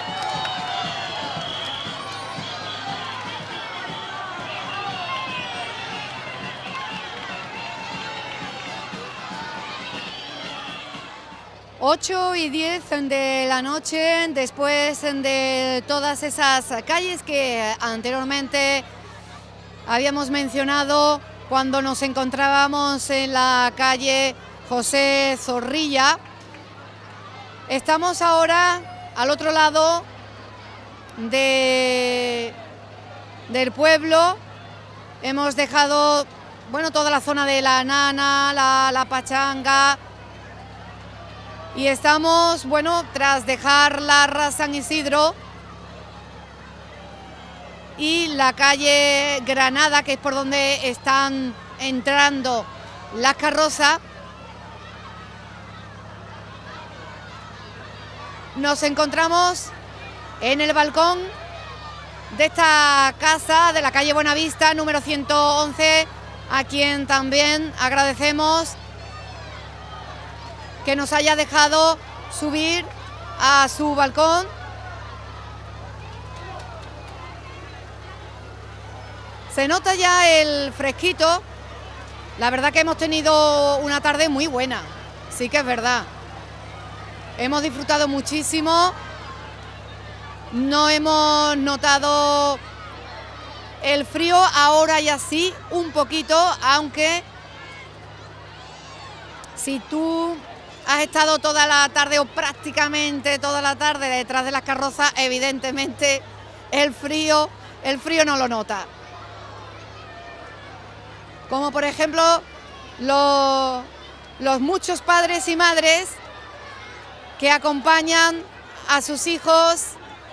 Ocho y 10 de la noche, después de todas esas calles que anteriormente habíamos mencionado cuando nos encontrábamos en la calle José Zorrilla. Estamos ahora al otro lado del pueblo. Hemos dejado, bueno, toda la zona de la Nana, la Pachanga. Y estamos, bueno, tras dejar Larra, San Isidro y la calle Granada, que es por donde están entrando las carrozas, nos encontramos en el balcón de esta casa de la calle Buenavista, número 111, a quien también agradecemos que nos haya dejado subir a su balcón. Se nota ya el fresquito. La verdad que hemos tenido una tarde muy buena, sí que es verdad. Hemos disfrutado muchísimo. No hemos notado el frío, ahora ya sí, un poquito, aunque si tú has estado toda la tarde o prácticamente toda la tarde detrás de las carrozas, evidentemente el frío no lo nota. Como por ejemplo los muchos padres y madres que acompañan a sus hijos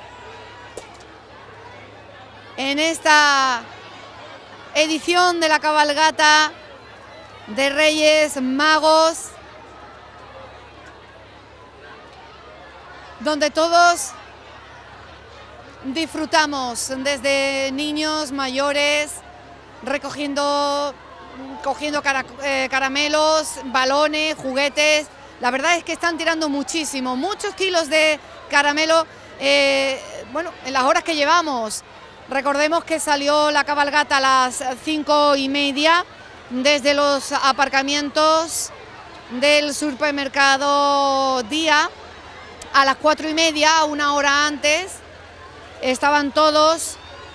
en esta edición de la cabalgata de Reyes Magos, donde todos disfrutamos, desde niños, mayores, cogiendo caramelos, balones, juguetes. La verdad es que están tirando muchísimo, muchos kilos de caramelo, bueno, en las horas que llevamos. Recordemos que salió la cabalgata a las 5:30 desde los aparcamientos del supermercado Día. A las 4:30, una hora antes, estaban todos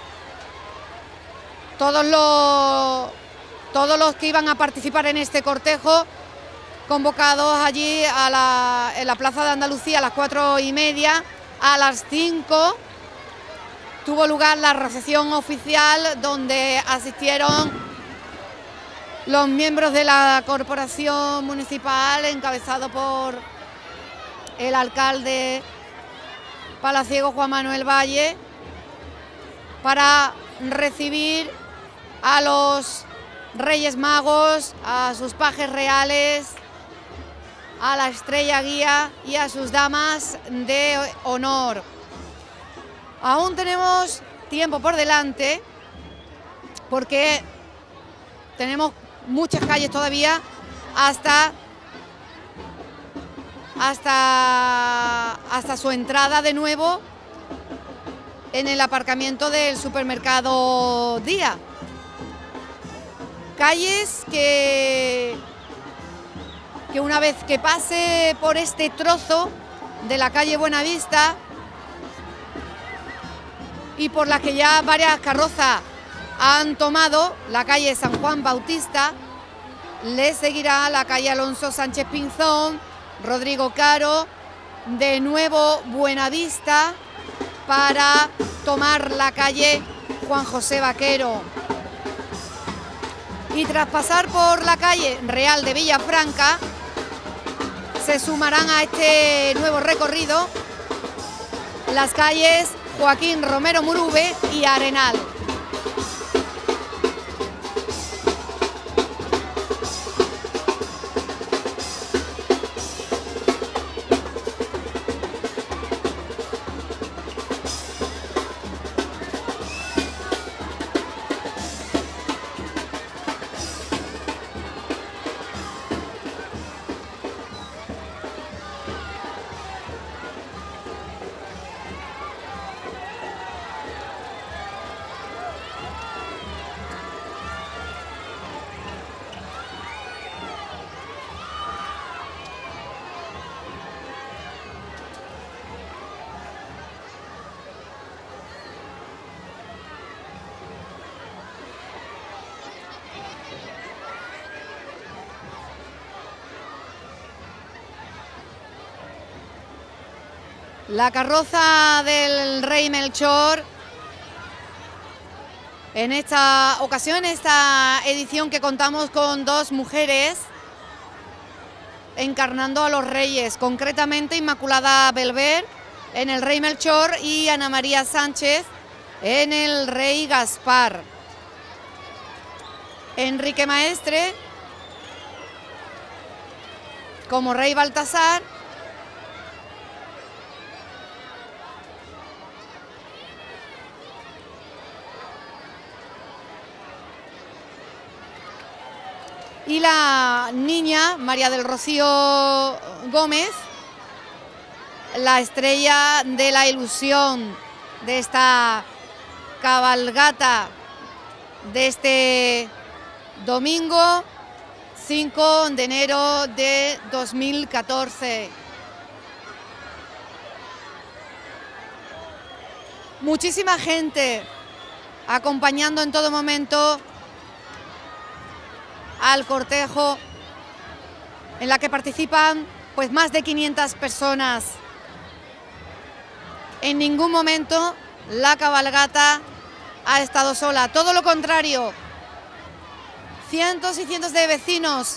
los que iban a participar en este cortejo convocados allí en la Plaza de Andalucía a las 4:30. A las 5 tuvo lugar la recepción oficial, donde asistieron los miembros de la corporación municipal, encabezado por el alcalde palaciego Juan Manuel Valle, para recibir a los Reyes Magos, a sus pajes reales, a la estrella guía y a sus damas de honor. Aún tenemos tiempo por delante, porque tenemos muchas calles todavía hasta su entrada de nuevo en el aparcamiento del supermercado Día. Calles que una vez que pase por este trozo de la calle Buenavista, y por las que ya varias carrozas han tomado, la calle San Juan Bautista, le seguirá la calle Alonso Sánchez Pinzón, Rodrigo Caro, de nuevo Buenavista, para tomar la calle Juan José Vaquero. Y tras pasar por la calle Real de Villafranca, se sumarán a este nuevo recorrido las calles Joaquín Romero Murube y Arenal. La carroza del Rey Melchor, en esta ocasión, en esta edición, que contamos con dos mujeres encarnando a los reyes, concretamente Inmaculada Belver en el Rey Melchor y Ana María Sánchez en el Rey Gaspar. Enrique Maestre como Rey Baltasar, y la niña María del Rocío Gómez, la estrella de la ilusión de esta cabalgata de este domingo 5 de enero de 2014. Muchísima gente acompañando en todo momento al cortejo, en la que participan pues más de 500 personas. En ningún momento la cabalgata ha estado sola, todo lo contrario. Cientos y cientos de vecinos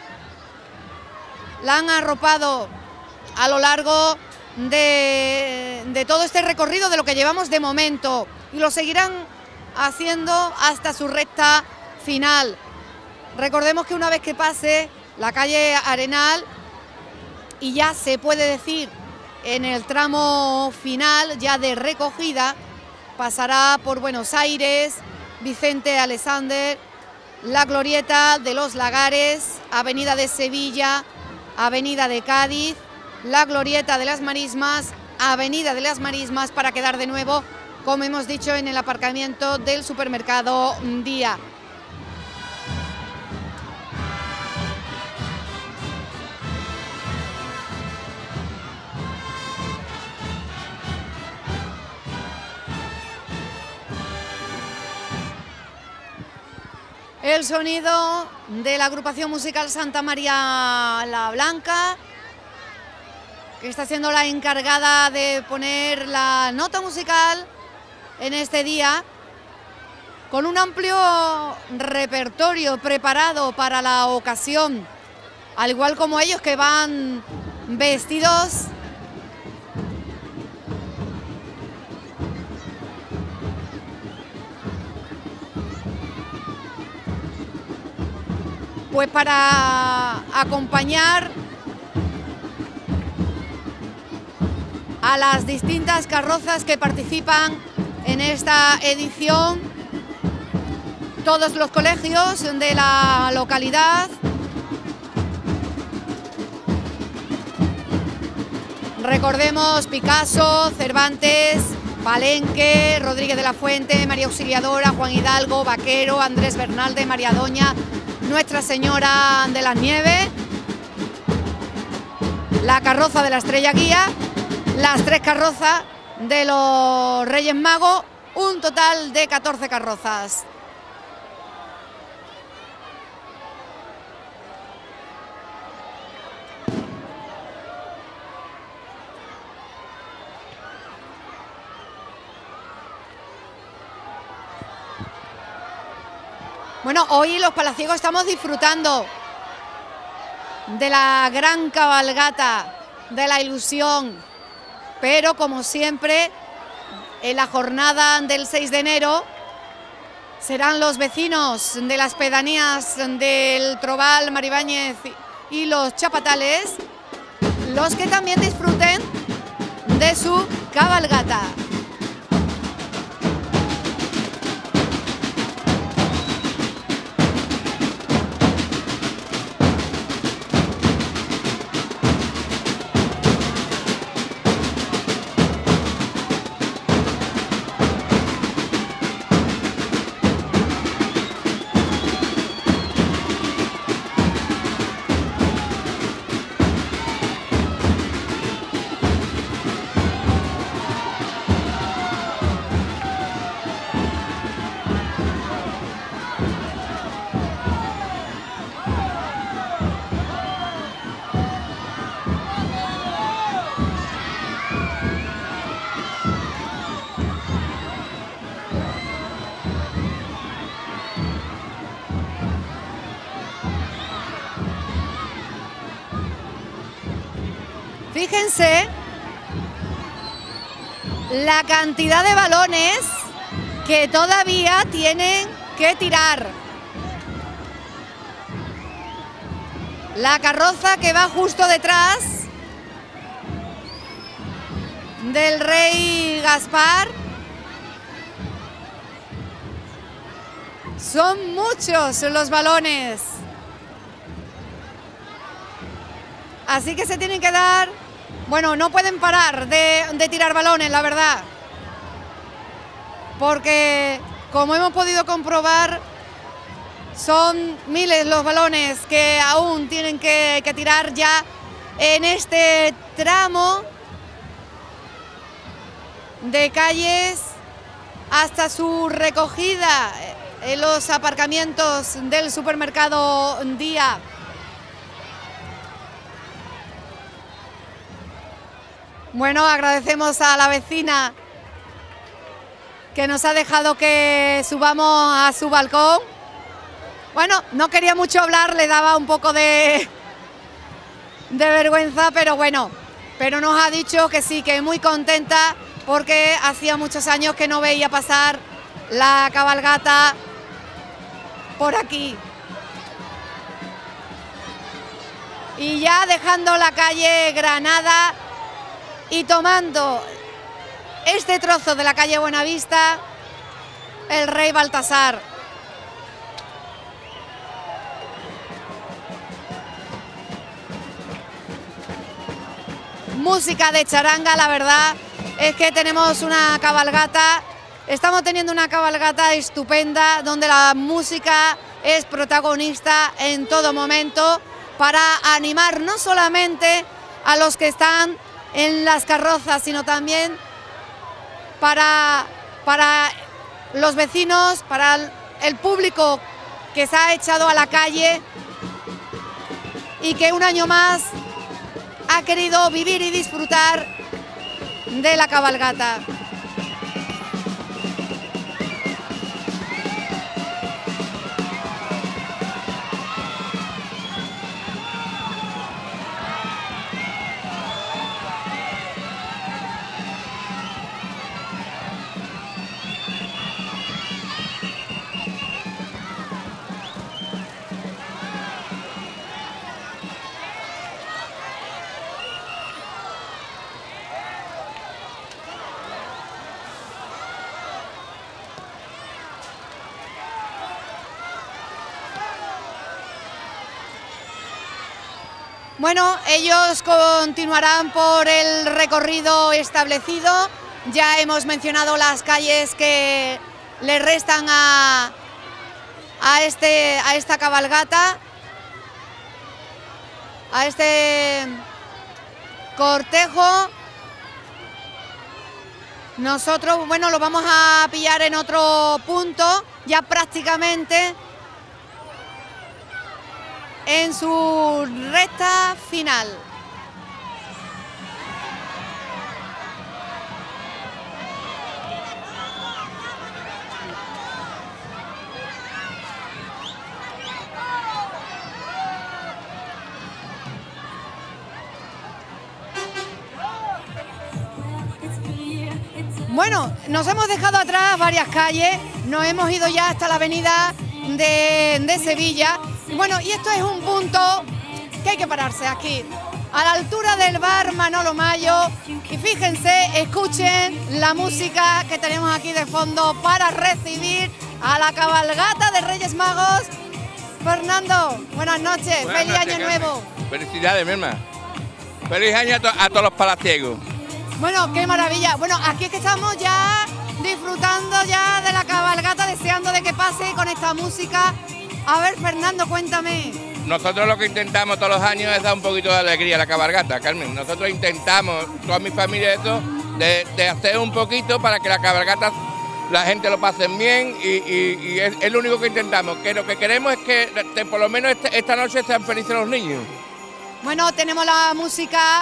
la han arropado a lo largo de todo este recorrido de lo que llevamos de momento y lo seguirán haciendo hasta su recta final. Recordemos que una vez que pase la calle Arenal y ya se puede decir en el tramo final ya de recogida, pasará por Buenos Aires, Vicente Alexander, la Glorieta de los Lagares, Avenida de Sevilla, Avenida de Cádiz, la Glorieta de las Marismas, Avenida de las Marismas, para quedar de nuevo, como hemos dicho, en el aparcamiento del supermercado Día. El sonido de la agrupación musical Santa María la Blanca, que está siendo la encargada de poner la nota musical en este día, con un amplio repertorio preparado para la ocasión, al igual como ellos que van vestidos pues para acompañar a las distintas carrozas que participan en esta edición, todos los colegios de la localidad. Recordemos Picasso, Cervantes, Palenque, Rodríguez de la Fuente, María Auxiliadora, Juan Hidalgo, Vaquero, Andrés Bernalde, María Doña, Nuestra Señora de las Nieves, la carroza de la Estrella Guía, las 3 carrozas de los Reyes Magos, un total de 14 carrozas. Bueno, hoy los palaciegos estamos disfrutando de la gran cabalgata, de la ilusión, pero como siempre, en la jornada del 6 de enero serán los vecinos de las pedanías del Trobal, Maribáñez y los Chapatales los que también disfruten de su cabalgata. Fíjense la cantidad de balones que todavía tienen que tirar. La carroza que va justo detrás del Rey Gaspar. Son muchos los balones. Así que se tienen que dar... Bueno, no pueden parar de tirar balones, la verdad. Porque, como hemos podido comprobar, son miles los balones que aún tienen que tirar ya en este tramo de calles hasta su recogida en los aparcamientos del supermercado Día. Bueno, agradecemos a la vecina que nos ha dejado que subamos a su balcón. Bueno, no quería mucho hablar, le daba un poco de vergüenza, pero bueno, pero nos ha dicho que sí, que muy contenta porque hacía muchos años que no veía pasar la cabalgata por aquí. Y ya dejando la calle Granada y tomando este trozo de la calle Buenavista, el Rey Baltasar. Música de charanga, la verdad es que tenemos una cabalgata, estamos teniendo una cabalgata estupenda donde la música es protagonista en todo momento para animar no solamente a los que están en las carrozas, sino también para los vecinos, para el público que se ha echado a la calle y que un año más ha querido vivir y disfrutar de la cabalgata. Bueno, ellos continuarán por el recorrido establecido. Ya hemos mencionado las calles que le restan a esta cabalgata, a este cortejo. Nosotros, bueno, lo vamos a pillar en otro punto, ya prácticamente en su recta final. Bueno, nos hemos dejado atrás varias calles, nos hemos ido ya hasta la avenida de Sevilla. Bueno, y esto es un punto que hay que pararse aquí, a la altura del bar Manolo Mayo, y fíjense, escuchen la música que tenemos aquí de fondo para recibir a la cabalgata de Reyes Magos. Fernando, buenas noches, feliz año nuevo. Felicidades, mi hermana. Feliz año a todos los palaciegos. Bueno, qué maravilla. Bueno, aquí es que estamos ya disfrutando ya de la cabalgata, deseando de que pase con esta música. A ver, Fernando, cuéntame. Nosotros lo que intentamos todos los años es dar un poquito de alegría a la cabalgata, Carmen. Nosotros intentamos, toda mi familia, de hacer un poquito para que la cabalgata, la gente lo pase bien y es lo único que intentamos. Que lo que queremos es que por lo menos esta noche sean felices los niños. Bueno, tenemos la música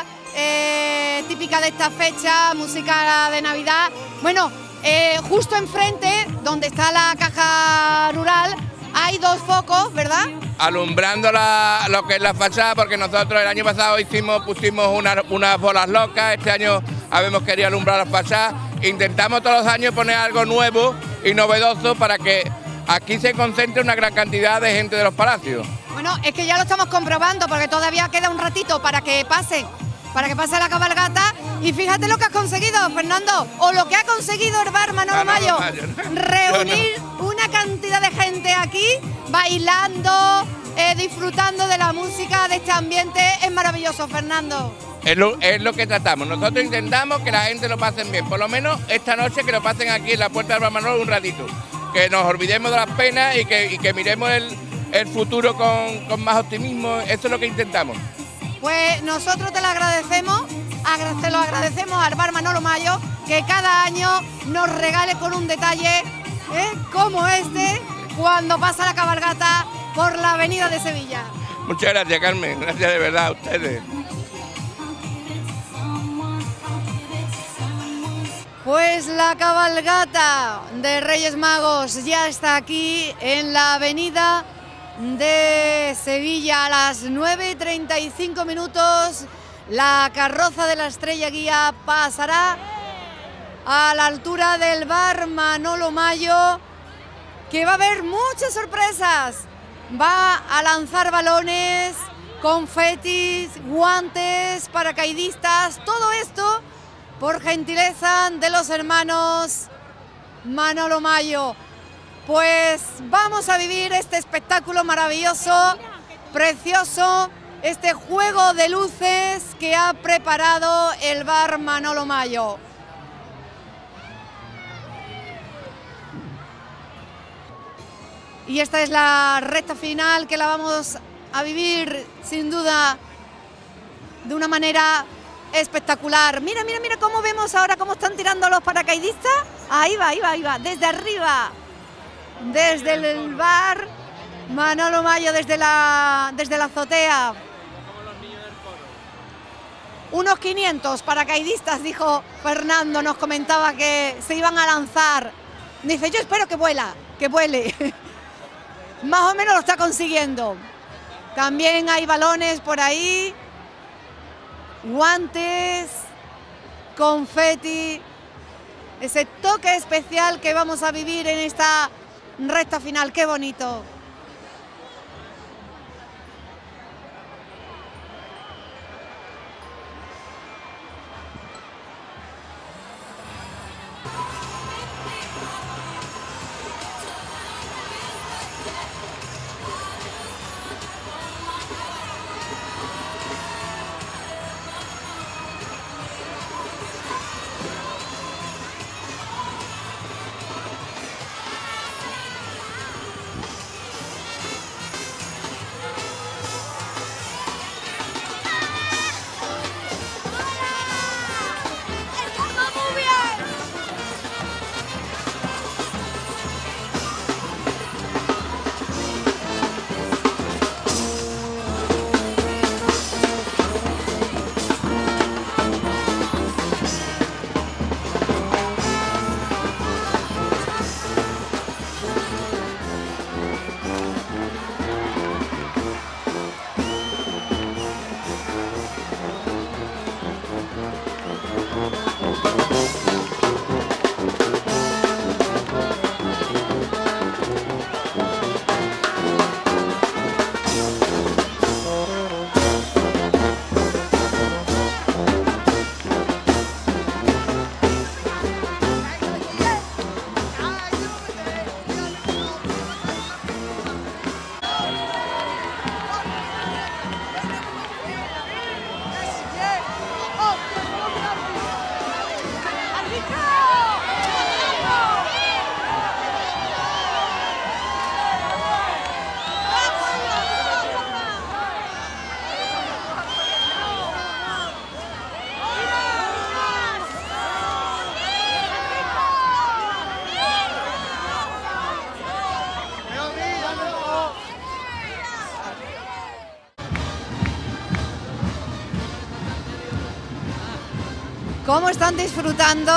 típica de esta fecha, música de Navidad. Bueno, justo enfrente, donde está la caja rural, hay dos focos, ¿verdad? Alumbrando lo que es la fachada, porque nosotros el año pasado pusimos unas bolas locas, este año habíamos querido alumbrar la fachada. Intentamos todos los años poner algo nuevo y novedoso para que aquí se concentre una gran cantidad de gente de los palacios. Bueno, es que ya lo estamos comprobando, porque todavía queda un ratito para que pase la cabalgata. Y fíjate lo que has conseguido, Fernando, o lo que ha conseguido el bar Manolo Mayo, reunir una cantidad de gente aquí, bailando, disfrutando de la música, de este ambiente. Es maravilloso, Fernando. Es lo que tratamos. Nosotros intentamos que la gente lo pasen bien, por lo menos esta noche que lo pasen aquí en la puerta del bar Manolo un ratito, que nos olvidemos de las penas y que miremos el futuro con más optimismo. Eso es lo que intentamos. Pues nosotros te lo agradecemos, se lo agradecemos al bar Manolo Mayo, que cada año nos regale con un detalle como este, cuando pasa la cabalgata por la avenida de Sevilla. Muchas gracias, Carmen, gracias de verdad a ustedes. Pues la cabalgata de Reyes Magos ya está aquí en la avenida de Sevilla a las 9:35 minutos. La carroza de la Estrella Guía pasará a la altura del bar Manolo Mayo, que va a haber muchas sorpresas. Va a lanzar balones, confetis, guantes, paracaidistas, todo esto por gentileza de los hermanos Manolo Mayo. Pues vamos a vivir este espectáculo maravilloso, precioso, este juego de luces que ha preparado el bar Manolo Mayo. Y esta es la recta final que la vamos a vivir sin duda de una manera espectacular. Mira, mira, mira cómo vemos ahora cómo están tirando los paracaidistas. Ahí va, ahí va, ahí va, desde arriba, desde el bar Manolo Mayo, desde la azotea. Unos 500 paracaidistas, dijo Fernando, nos comentaba que se iban a lanzar. Dice, yo espero que vuele. Más o menos lo está consiguiendo. También hay balones por ahí, guantes, confeti, ese toque especial que vamos a vivir en esta recta final. ¡Qué bonito! Cómo están disfrutando,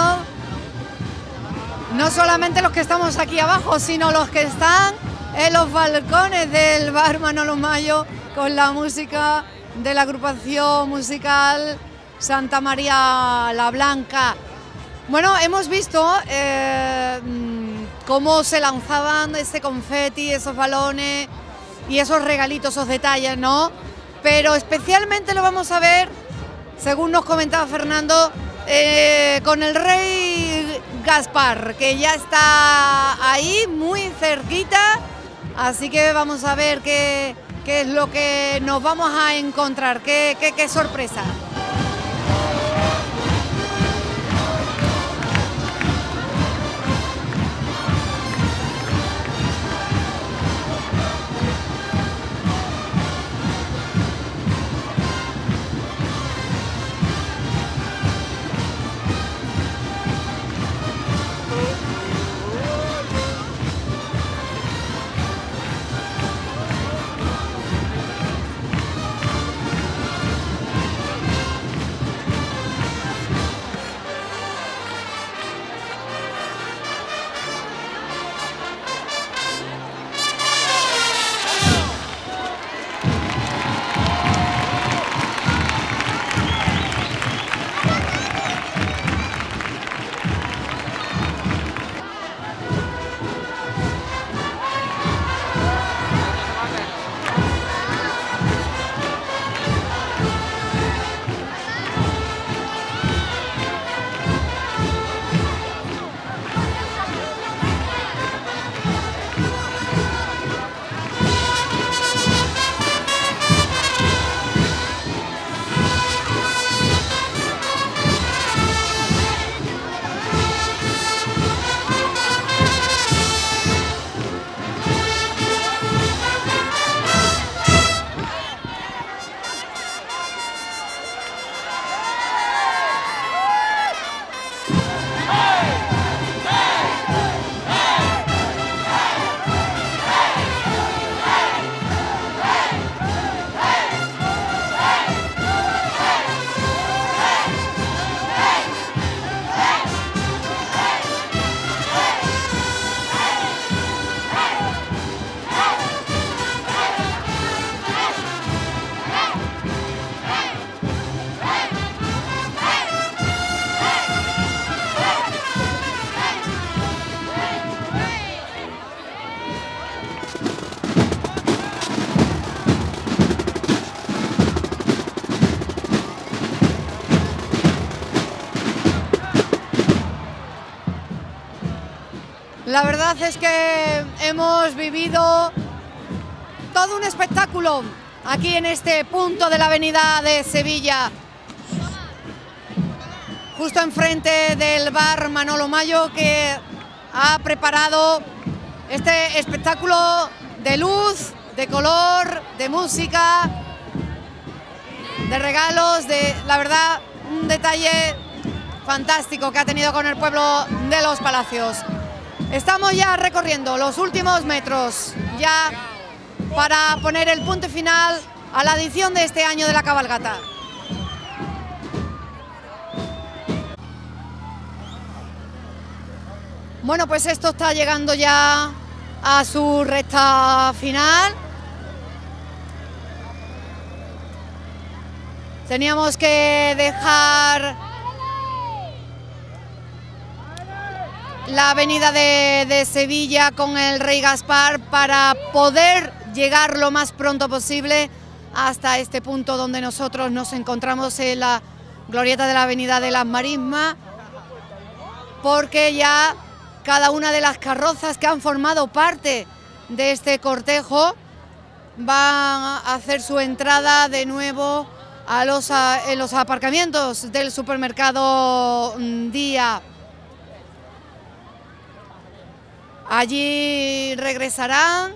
no solamente los que estamos aquí abajo, sino los que están en los balcones del bar Manolo Mayo con la música de la agrupación musical Santa María la Blanca. Bueno, hemos visto cómo se lanzaban ese confeti, esos balones y esos regalitos, esos detalles, ¿no? Pero especialmente lo vamos a ver, según nos comentaba Fernando, con el rey Gaspar, que ya está ahí muy cerquita, así que vamos a ver qué es lo que nos vamos a encontrar, qué sorpresa. La verdad es que hemos vivido todo un espectáculo aquí en este punto de la avenida de Sevilla, justo enfrente del bar Manolo Mayo, que ha preparado este espectáculo de luz, de color, de música, de regalos, de, la verdad, un detalle fantástico que ha tenido con el pueblo de Los Palacios. Estamos ya recorriendo los últimos metros, ya para poner el punto final a la edición de este año de la cabalgata. Bueno, pues esto está llegando ya a su recta final. Teníamos que dejar la avenida de Sevilla con el Rey Gaspar para poder llegar lo más pronto posible hasta este punto donde nosotros nos encontramos en la glorieta de la avenida de las Marismas, porque ya cada una de las carrozas que han formado parte de este cortejo van a hacer su entrada de nuevo en los aparcamientos del supermercado Día. Allí regresarán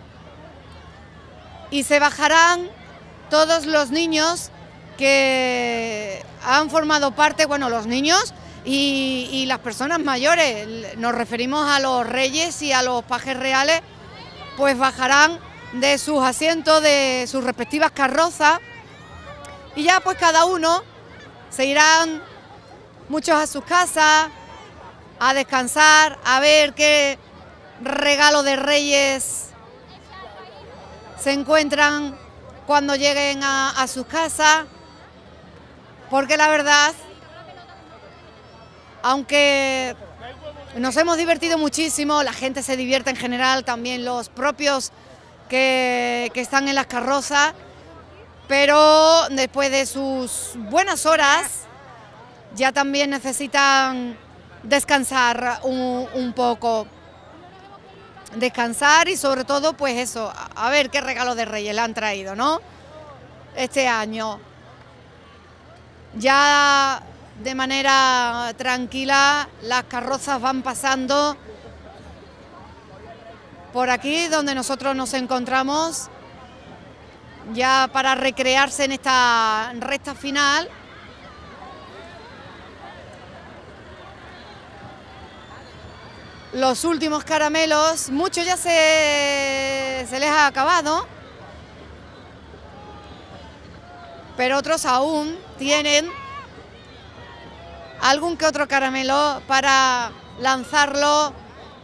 y se bajarán todos los niños que han formado parte, bueno, los niños y las personas mayores, nos referimos a los reyes y a los pajes reales, pues bajarán de sus asientos, de sus respectivas carrozas, y ya pues cada uno se irán, muchos a sus casas, a descansar, a ver qué regalo de reyes se encuentran cuando lleguen a sus casas, porque la verdad, aunque nos hemos divertido muchísimo, la gente se divierte en general, también los propios que están en las carrozas, pero después de sus buenas horas ya también necesitan descansar un poco. Descansar y sobre todo pues eso, a ver qué regalo de Reyes le han traído, ¿no? Este año. Ya de manera tranquila las carrozas van pasando por aquí donde nosotros nos encontramos, ya para recrearse en esta recta final. Los últimos caramelos, muchos ya se les ha acabado, pero otros aún tienen algún que otro caramelo para lanzarlo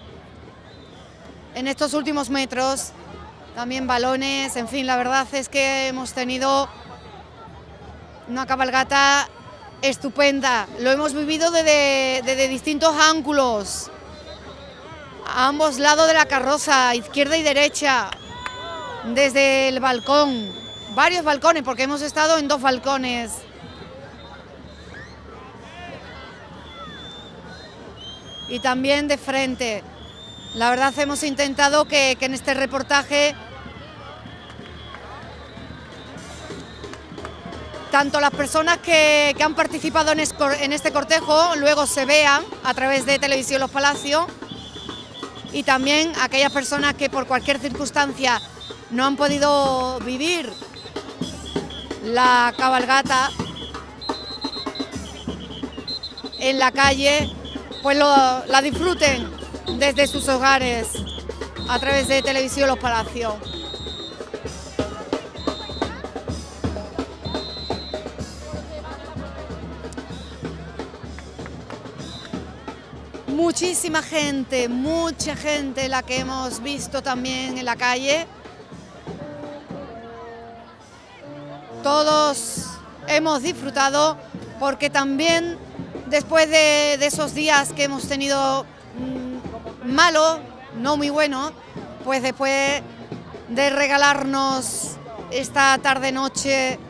en estos últimos metros. También balones, en fin, la verdad es que hemos tenido una cabalgata estupenda. Lo hemos vivido desde distintos ángulos, a ambos lados de la carroza, izquierda y derecha, desde el balcón, varios balcones, porque hemos estado en 2 balcones. Y también de frente. La verdad hemos intentado que en este reportaje tanto las personas que han participado en este cortejo luego se vean a través de Televisión Los Palacios, y también aquellas personas que por cualquier circunstancia no han podido vivir la cabalgata en la calle, pues la disfruten desde sus hogares a través de Televisión Los Palacios. Muchísima gente, mucha gente la que hemos visto también en la calle. Todos hemos disfrutado, porque también después de esos días que hemos tenido malos, no muy buenos, pues después de regalarnos esta tarde-noche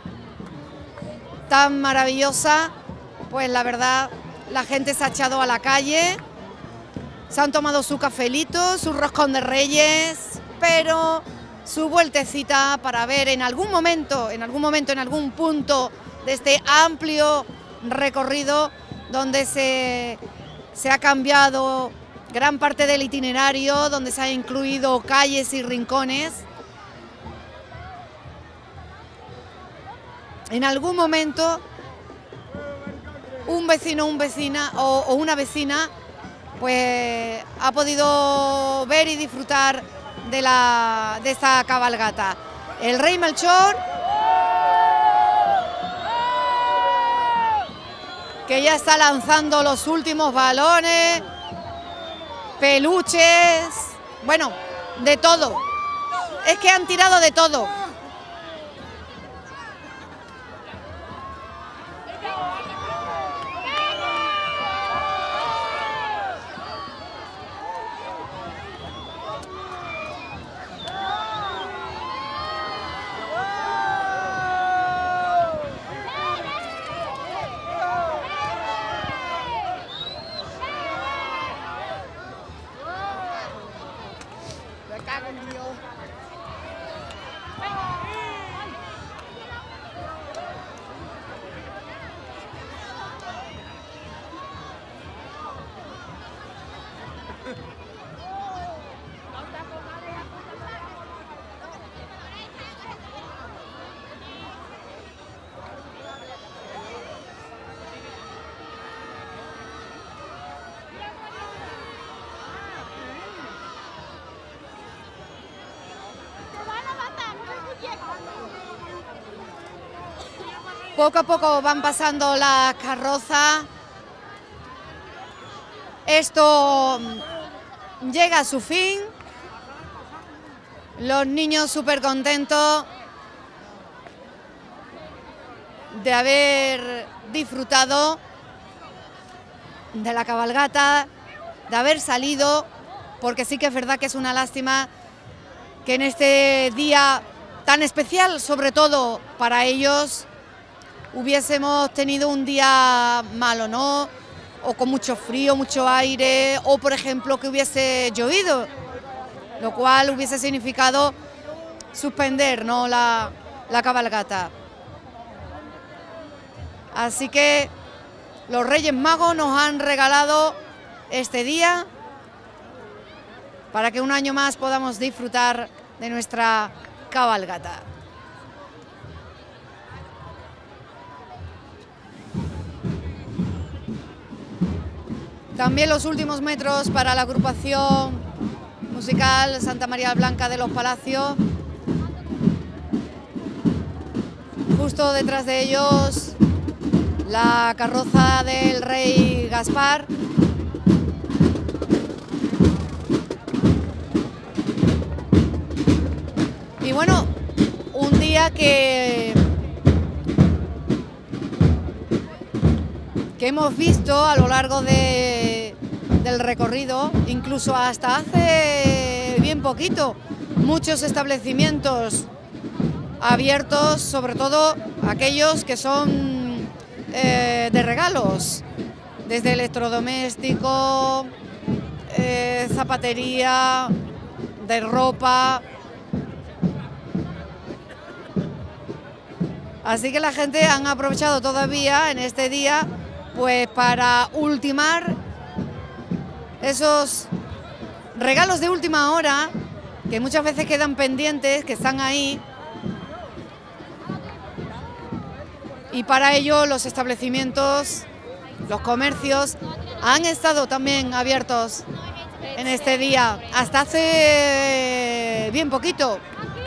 tan maravillosa, pues la verdad, la gente se ha echado a la calle, se han tomado su cafelito, su roscón de Reyes, pero su vueltecita para ver en algún momento, en algún punto de este amplio recorrido donde se ha cambiado gran parte del itinerario, donde se han incluido calles y rincones. En algún momento un vecino, o una vecina pues ha podido ver y disfrutar de esta cabalgata. El Rey Melchor, que ya está lanzando los últimos balones, peluches, bueno, de todo. Es que han tirado de todo. Poco a poco van pasando las carrozas. Esto llega a su fin. Los niños súper contentos de haber disfrutado de la cabalgata, de haber salido, porque sí que es verdad que es una lástima que en este día tan especial, sobre todo para ellos, hubiésemos tenido un día malo, ¿no? O con mucho frío, mucho aire, o por ejemplo que hubiese llovido, lo cual hubiese significado suspender, ¿no?, la cabalgata. Así que los Reyes Magos nos han regalado este día para que un año más podamos disfrutar de nuestra cabalgata. También los últimos metros para la agrupación musical Santa María Blanca de los Palacios. Justo detrás de ellos la carroza del Rey Gaspar. Y bueno, un día que hemos visto a lo largo del recorrido, incluso hasta hace bien poquito, muchos establecimientos abiertos, sobre todo aquellos que son de regalos, desde electrodoméstico, zapatería, de ropa. Así que la gente han aprovechado todavía en este día pues para ultimar esos regalos de última hora que muchas veces quedan pendientes, que están ahí, y para ello los establecimientos, los comercios han estado también abiertos en este día, hasta hace bien poquito.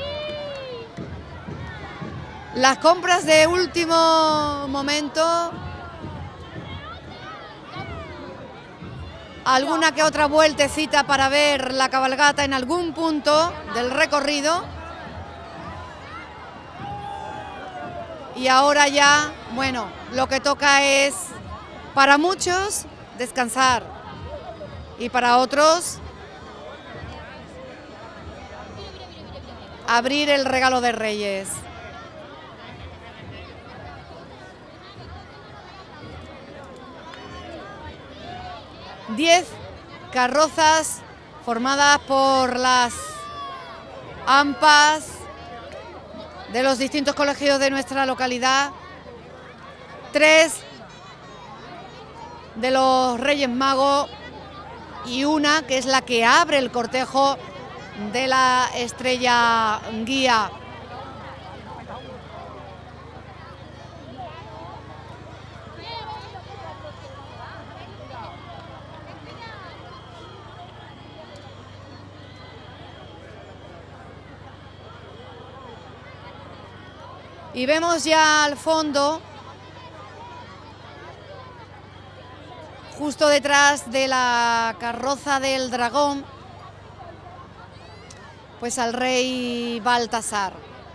Las compras de último momento, alguna que otra vueltecita para ver la cabalgata en algún punto del recorrido. Y ahora ya, bueno, lo que toca es, para muchos, descansar. Y para otros, abrir el regalo de Reyes. carrozas formadas por las AMPAs de los distintos colegios de nuestra localidad, 3 de los Reyes Magos y una que es la que abre el cortejo de la estrella guía. Y vemos ya al fondo, justo detrás de la carroza del dragón, pues al rey Baltasar.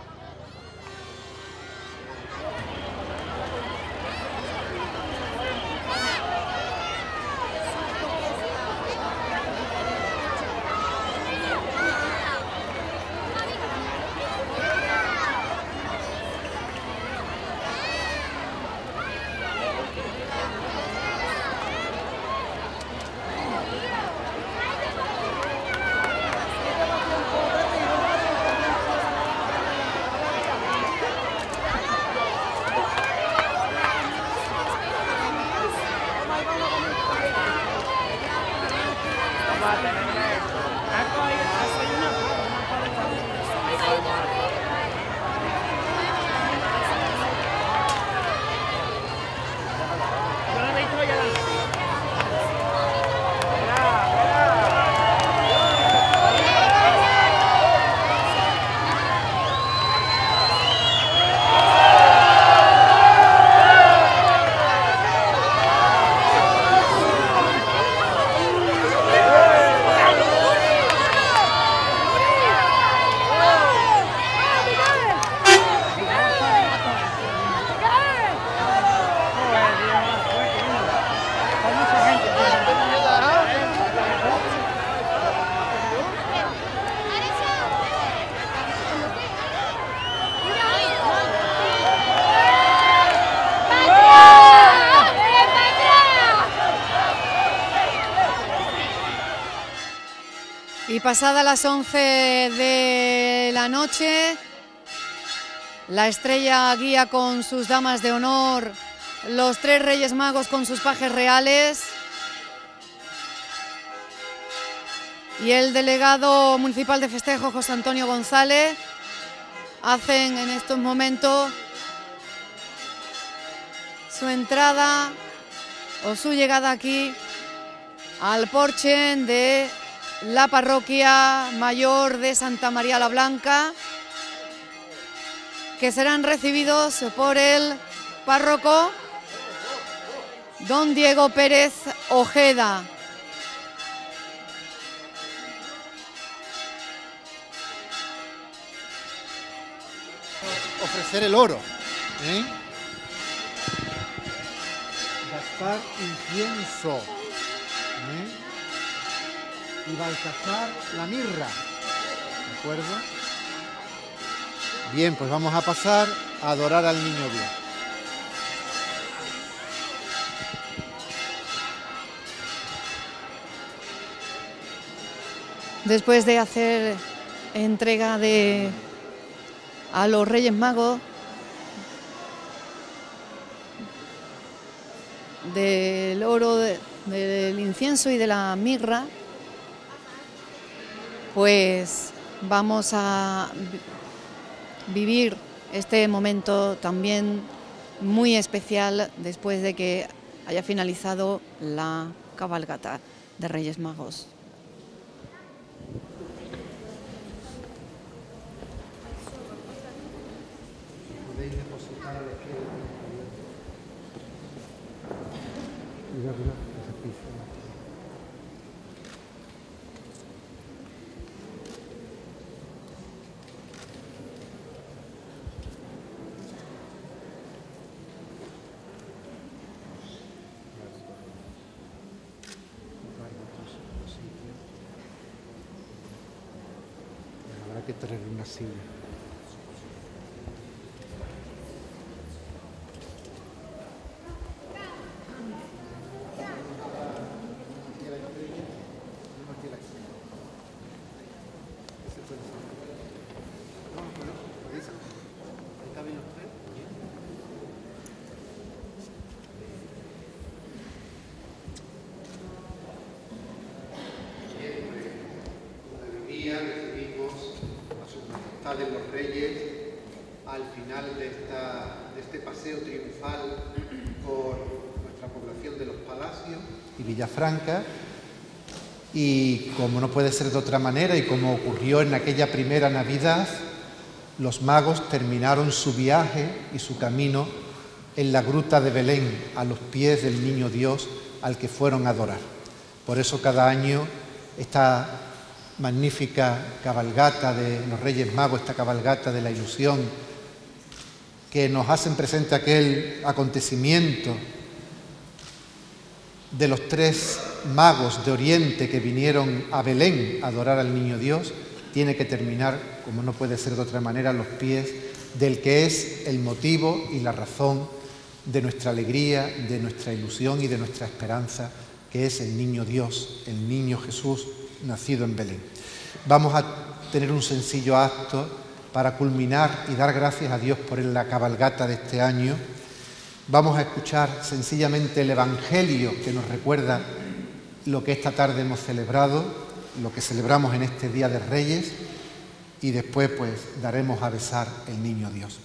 Y pasadas las 11 de la noche, la estrella guía con sus damas de honor, los 3 Reyes Magos con sus pajes reales y el delegado municipal de festejo, José Antonio González, hacen en estos momentos su entrada o su llegada aquí al porche de la parroquia mayor de Santa María la Blanca, que serán recibidos por el párroco don Diego Pérez Ojeda. Ofrecer el oro, Gaspar incienso, y Baltasar la mirra, ¿de acuerdo? Bien, pues vamos a pasar a adorar al niño Dios. Después de hacer entrega a los Reyes Magos del oro, del incienso y de la mirra, pues vamos a vivir este momento también muy especial después de que haya finalizado la cabalgata de Reyes Magos. Podéis depositar a la izquierda. Habrá que traer una silla. Recibimos a sus majestades los reyes al final de este paseo triunfal por nuestra población de Los Palacios y Villafranca, y como no puede ser de otra manera y como ocurrió en aquella primera Navidad, los magos terminaron su viaje y su camino en la gruta de Belén, a los pies del Niño Dios al que fueron a adorar. Por eso cada año esta magnífica cabalgata de los Reyes Magos, esta cabalgata de la ilusión, que nos hacen presente aquel acontecimiento de los 3 magos de Oriente que vinieron a Belén a adorar al Niño Dios, tiene que terminar, como no puede ser de otra manera, a los pies del que es el motivo y la razón de nuestra alegría, de nuestra ilusión y de nuestra esperanza, que es el Niño Dios, el Niño Jesús, nacido en Belén. Vamos a tener un sencillo acto para culminar y dar gracias a Dios por la cabalgata de este año. Vamos a escuchar sencillamente el Evangelio que nos recuerda lo que esta tarde hemos celebrado, lo que celebramos en este Día de Reyes, y después pues daremos a besar el Niño Dios.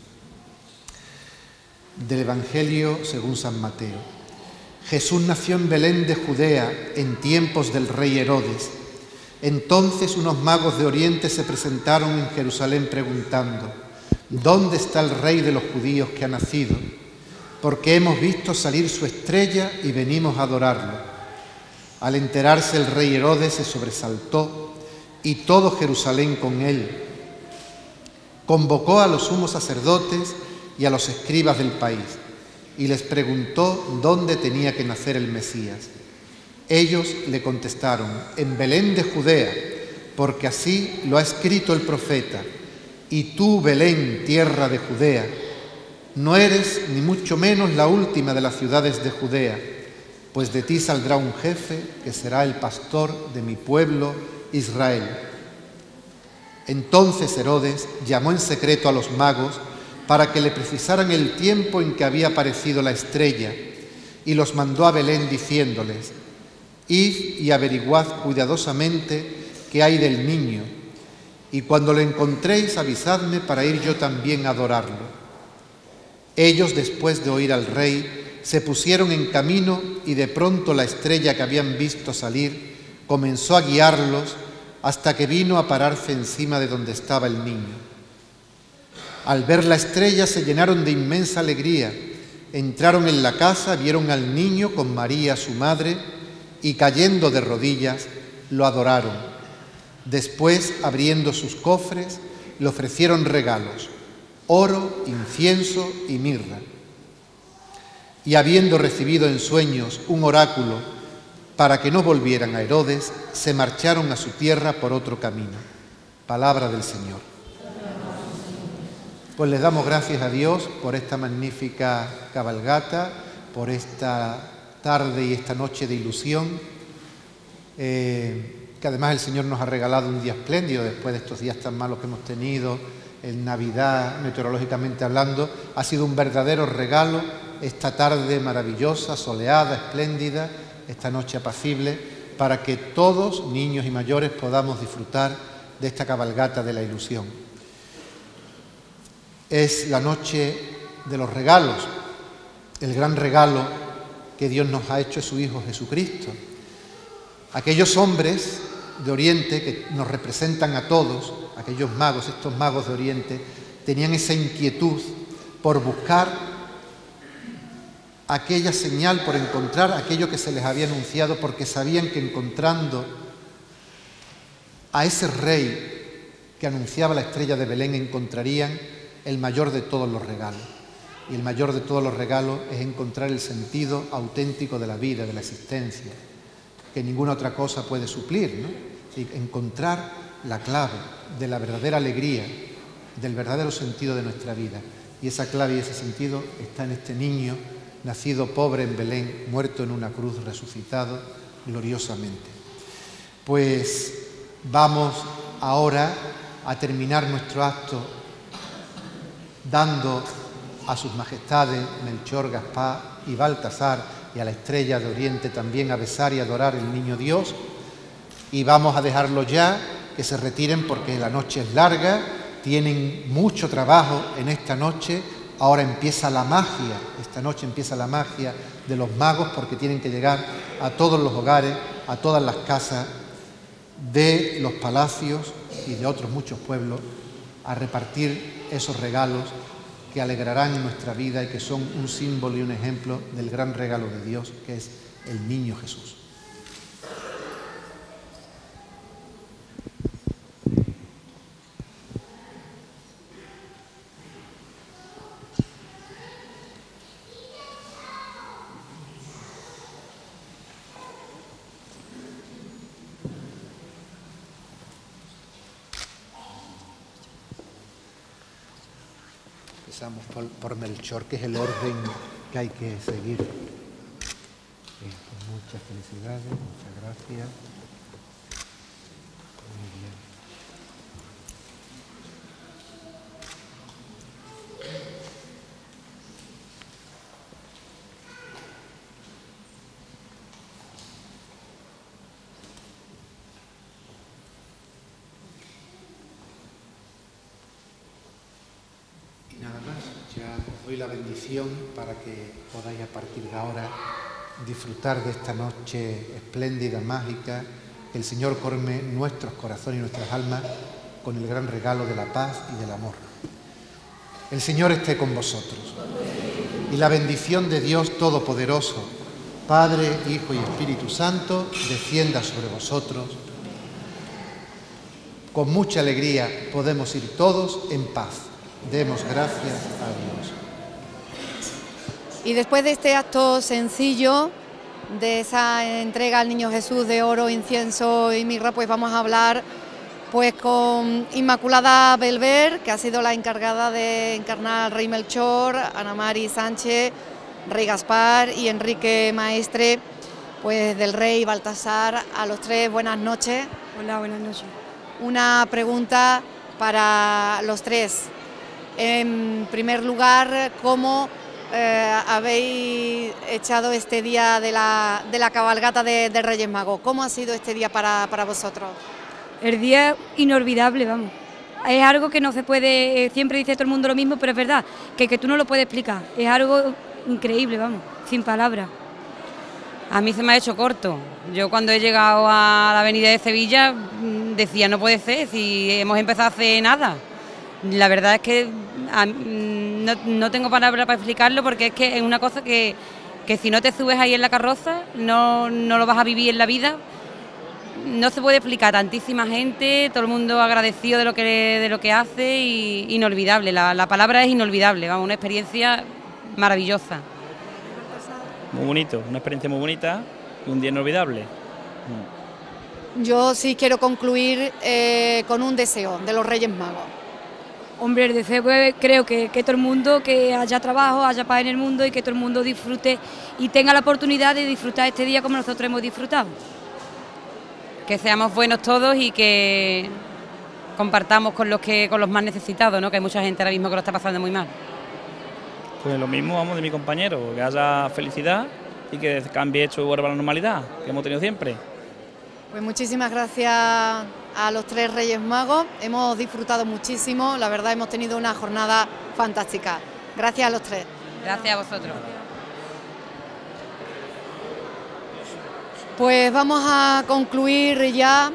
Del Evangelio según San Mateo. Jesús nació en Belén de Judea en tiempos del rey Herodes. Entonces unos magos de Oriente se presentaron en Jerusalén preguntando: ¿dónde está el rey de los judíos que ha nacido? Porque hemos visto salir su estrella y venimos a adorarlo. Al enterarse el rey Herodes se sobresaltó y todo Jerusalén con él. Convocó a los sumos sacerdotes y a los escribas del país y les preguntó dónde tenía que nacer el Mesías. Ellos le contestaron: en Belén de Judea, porque así lo ha escrito el profeta. Y tú, Belén, tierra de Judea, no eres ni mucho menos la última de las ciudades de Judea, pues de ti saldrá un jefe que será el pastor de mi pueblo Israel. Entonces Herodes llamó en secreto a los magos para que le precisaran el tiempo en que había aparecido la estrella, y los mandó a Belén diciéndoles: id y averiguad cuidadosamente qué hay del niño, y cuando lo encontréis avisadme para ir yo también a adorarlo. Ellos, después de oír al rey, se pusieron en camino, y de pronto la estrella que habían visto salir comenzó a guiarlos hasta que vino a pararse encima de donde estaba el niño. Al ver la estrella se llenaron de inmensa alegría. Entraron en la casa, vieron al niño con María, su madre, y cayendo de rodillas, lo adoraron. Después, abriendo sus cofres, le ofrecieron regalos: oro, incienso y mirra. Y habiendo recibido en sueños un oráculo para que no volvieran a Herodes, se marcharon a su tierra por otro camino. Palabra del Señor. Pues les damos gracias a Dios por esta magnífica cabalgata, por esta tarde y esta noche de ilusión, que además el Señor nos ha regalado un día espléndido después de estos días tan malos que hemos tenido en Navidad, meteorológicamente hablando. Ha sido un verdadero regalo esta tarde maravillosa, soleada, espléndida, esta noche apacible, para que todos, niños y mayores, podamos disfrutar de esta cabalgata de la ilusión. Es la noche de los regalos, el gran regalo que Dios nos ha hecho es su Hijo Jesucristo. Aquellos hombres de Oriente que nos representan a todos, aquellos magos, estos magos de Oriente, tenían esa inquietud por buscar aquella señal, por encontrar aquello que se les había anunciado, porque sabían que encontrando a ese rey que anunciaba la estrella de Belén encontrarían el mayor de todos los regalos. Y el mayor de todos los regalos es encontrar el sentido auténtico de la vida, de la existencia, que ninguna otra cosa puede suplir, ¿no? Y encontrar la clave de la verdadera alegría, del verdadero sentido de nuestra vida. Y esa clave y ese sentido está en este niño, nacido pobre en Belén, muerto en una cruz, resucitado gloriosamente. Pues vamos ahora a terminar nuestro acto dando a sus majestades Melchor, Gaspar y Baltasar y a la estrella de Oriente también a besar y adorar el Niño Dios. Y vamos a dejarlo ya, que se retiren porque la noche es larga, tienen mucho trabajo en esta noche. Ahora empieza la magia, esta noche empieza la magia de los magos porque tienen que llegar a todos los hogares, a todas las casas de los palacios y de otros muchos pueblos a repartir esos regalos que alegrarán nuestra vida y que son un símbolo y un ejemplo del gran regalo de Dios que es el Niño Jesús. Empezamos por Melchor, que es el orden que hay que seguir. Muchas felicidades, muchas gracias. Muy bien. Ya os doy la bendición para que podáis a partir de ahora disfrutar de esta noche espléndida, mágica, que el Señor colme nuestros corazones y nuestras almas con el gran regalo de la paz y del amor. El Señor esté con vosotros y la bendición de Dios Todopoderoso, Padre, Hijo y Espíritu Santo, descienda sobre vosotros. Con mucha alegría podemos ir todos en paz. Demos gracias a Dios. Y después de este acto sencillo, de esa entrega al Niño Jesús de oro, incienso y mirra, pues vamos a hablar pues con Inmaculada Belver, que ha sido la encargada de encarnar al Rey Melchor, Ana Mari Sánchez, Rey Gaspar y Enrique Maestre, pues del Rey Baltasar. A los tres, buenas noches. Hola, buenas noches. Una pregunta para los tres. En primer lugar, ¿cómo habéis echado este día de la cabalgata de Reyes Magos? ¿Cómo ha sido este día para vosotros? El día inolvidable, vamos. Es algo que no se puede, siempre dice todo el mundo lo mismo, pero es verdad, que tú no lo puedes explicar. Es algo increíble, vamos, sin palabras. A mí se me ha hecho corto. Yo cuando he llegado a la avenida de Sevilla decía, no puede ser, si hemos empezado hace nada. La verdad es que no tengo palabras para explicarlo porque es que es una cosa que si no te subes ahí en la carroza no lo vas a vivir en la vida. No se puede explicar, tantísima gente, todo el mundo agradecido de lo que hace y inolvidable, la palabra es inolvidable, vamos, una experiencia maravillosa. Muy bonito, una experiencia muy bonita y un día inolvidable. Yo sí quiero concluir con un deseo de los Reyes Magos. Hombre, el deseo creo que todo el mundo, que haya trabajo, haya paz en el mundo y que todo el mundo disfrute y tenga la oportunidad de disfrutar este día como nosotros hemos disfrutado. Que seamos buenos todos y que compartamos con los más necesitados, ¿no? Que hay mucha gente ahora mismo que lo está pasando muy mal. Pues lo mismo, vamos, de mi compañero, que haya felicidad y que cambie esto y vuelva a la normalidad que hemos tenido siempre. Pues muchísimas gracias a los tres Reyes Magos, hemos disfrutado muchísimo, la verdad hemos tenido una jornada fantástica. Gracias a los tres. Gracias a vosotros. Pues vamos a concluir ya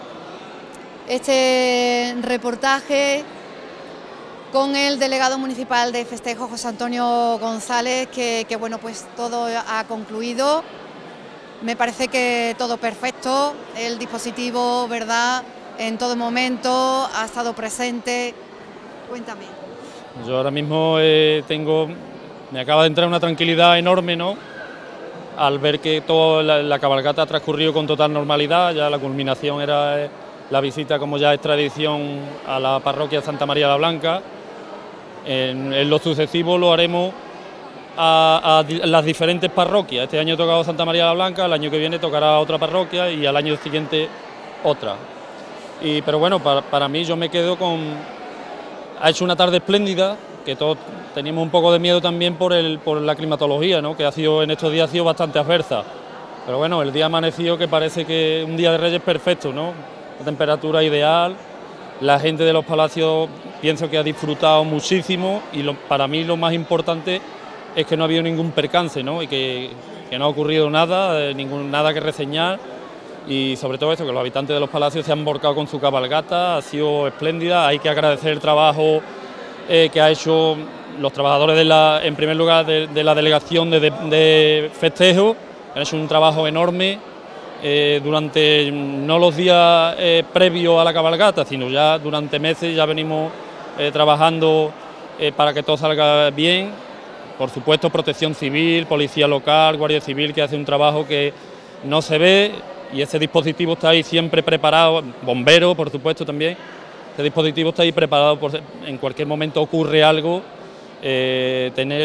este reportaje con el delegado municipal de festejo, José Antonio González, que bueno, pues todo ha concluido. Me parece que todo perfecto, el dispositivo, ¿verdad?, en todo momento ha estado presente. Cuéntame. Yo ahora mismo me acaba de entrar una tranquilidad enorme, ¿no?, al ver que toda la cabalgata ha transcurrido con total normalidad. Ya la culminación era la visita, como ya es tradición, a la parroquia Santa María la Blanca. En lo sucesivo lo haremos a las diferentes parroquias. Este año he tocado Santa María la Blanca, el año que viene tocará otra parroquia y al año siguiente otra. Pero bueno, para mí yo me quedo con... Ha hecho una tarde espléndida, que todos teníamos un poco de miedo también por la climatología, ¿no? Que en estos días ha sido bastante adversa. Pero bueno, el día amaneció que parece que un día de Reyes perfecto, ¿no? La temperatura ideal, la gente de los palacios pienso que ha disfrutado muchísimo y para mí lo más importante es que no ha habido ningún percance, ¿no? Y que no ha ocurrido nada, nada que reseñar y sobre todo eso, que los habitantes de los palacios se han volcado con su cabalgata, ha sido espléndida. Hay que agradecer el trabajo que ha hecho los trabajadores en primer lugar de la delegación de festejo, que han hecho un trabajo enorme durante no los días previos a la cabalgata, sino ya durante meses ya venimos trabajando para que todo salga bien. Por supuesto, Protección Civil, Policía Local, Guardia Civil, que hace un trabajo que no se ve y ese dispositivo está ahí siempre preparado, bomberos, por supuesto, también. Ese dispositivo está ahí preparado por en cualquier momento ocurre algo, tener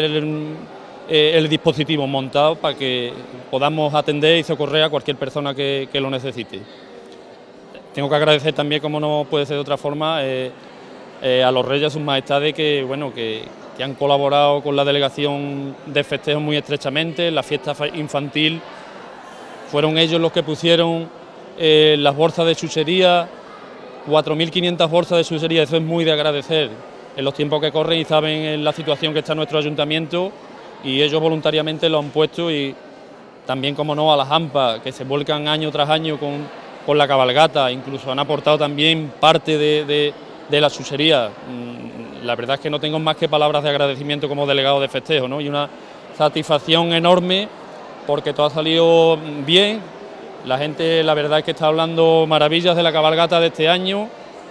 el dispositivo montado para que podamos atender y socorrer a cualquier persona que lo necesite. Tengo que agradecer también, como no puede ser de otra forma, a los Reyes, a sus majestades, que han colaborado con la delegación de festejos muy estrechamente. La fiesta infantil fueron ellos los que pusieron las bolsas de chuchería, 4.500 bolsas de chuchería, eso es muy de agradecer en los tiempos que corren y saben en la situación que está nuestro ayuntamiento y ellos voluntariamente lo han puesto y también, como no, a las AMPA, que se vuelcan año tras año con la cabalgata, incluso han aportado también parte de la chuchería. La verdad es que no tengo más que palabras de agradecimiento como delegado de festejo, ¿no? Y una satisfacción enorme porque todo ha salido bien. La gente, la verdad es que está hablando maravillas de la cabalgata de este año.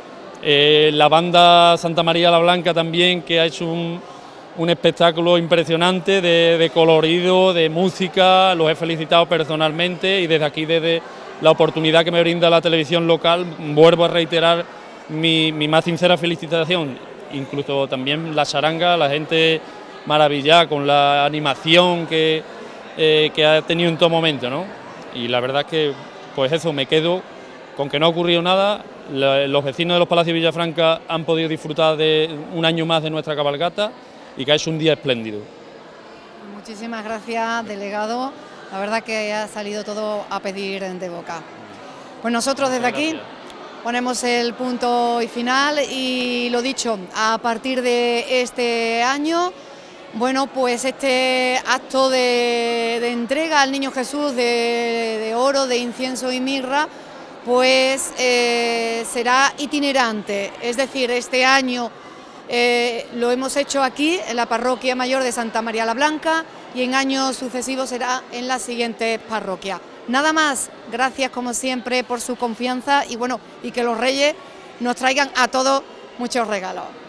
La banda Santa María la Blanca también, que ha hecho un espectáculo impresionante de colorido, de música. Los he felicitado personalmente y desde aquí, desde la oportunidad que me brinda la televisión local, vuelvo a reiterar mi más sincera felicitación. Incluso también la charanga, la gente maravillada con la animación que ha tenido en todo momento, ¿no? Y la verdad es que, pues eso, me quedo con que no ha ocurrido nada. Los vecinos de los Palacios de Villafranca han podido disfrutar de un año más de nuestra cabalgata y que ha hecho un día espléndido. Muchísimas gracias, delegado. La verdad que ha salido todo a pedir de boca. Pues nosotros desde aquí ponemos el punto y final y lo dicho, a partir de este año, bueno, pues este acto de entrega al Niño Jesús de oro, de incienso y mirra, pues será itinerante, es decir, este año lo hemos hecho aquí en la Parroquia Mayor de Santa María la Blanca y en años sucesivos será en las siguientes parroquias. Nada más, gracias como siempre por su confianza y bueno, y que los Reyes nos traigan a todos muchos regalos.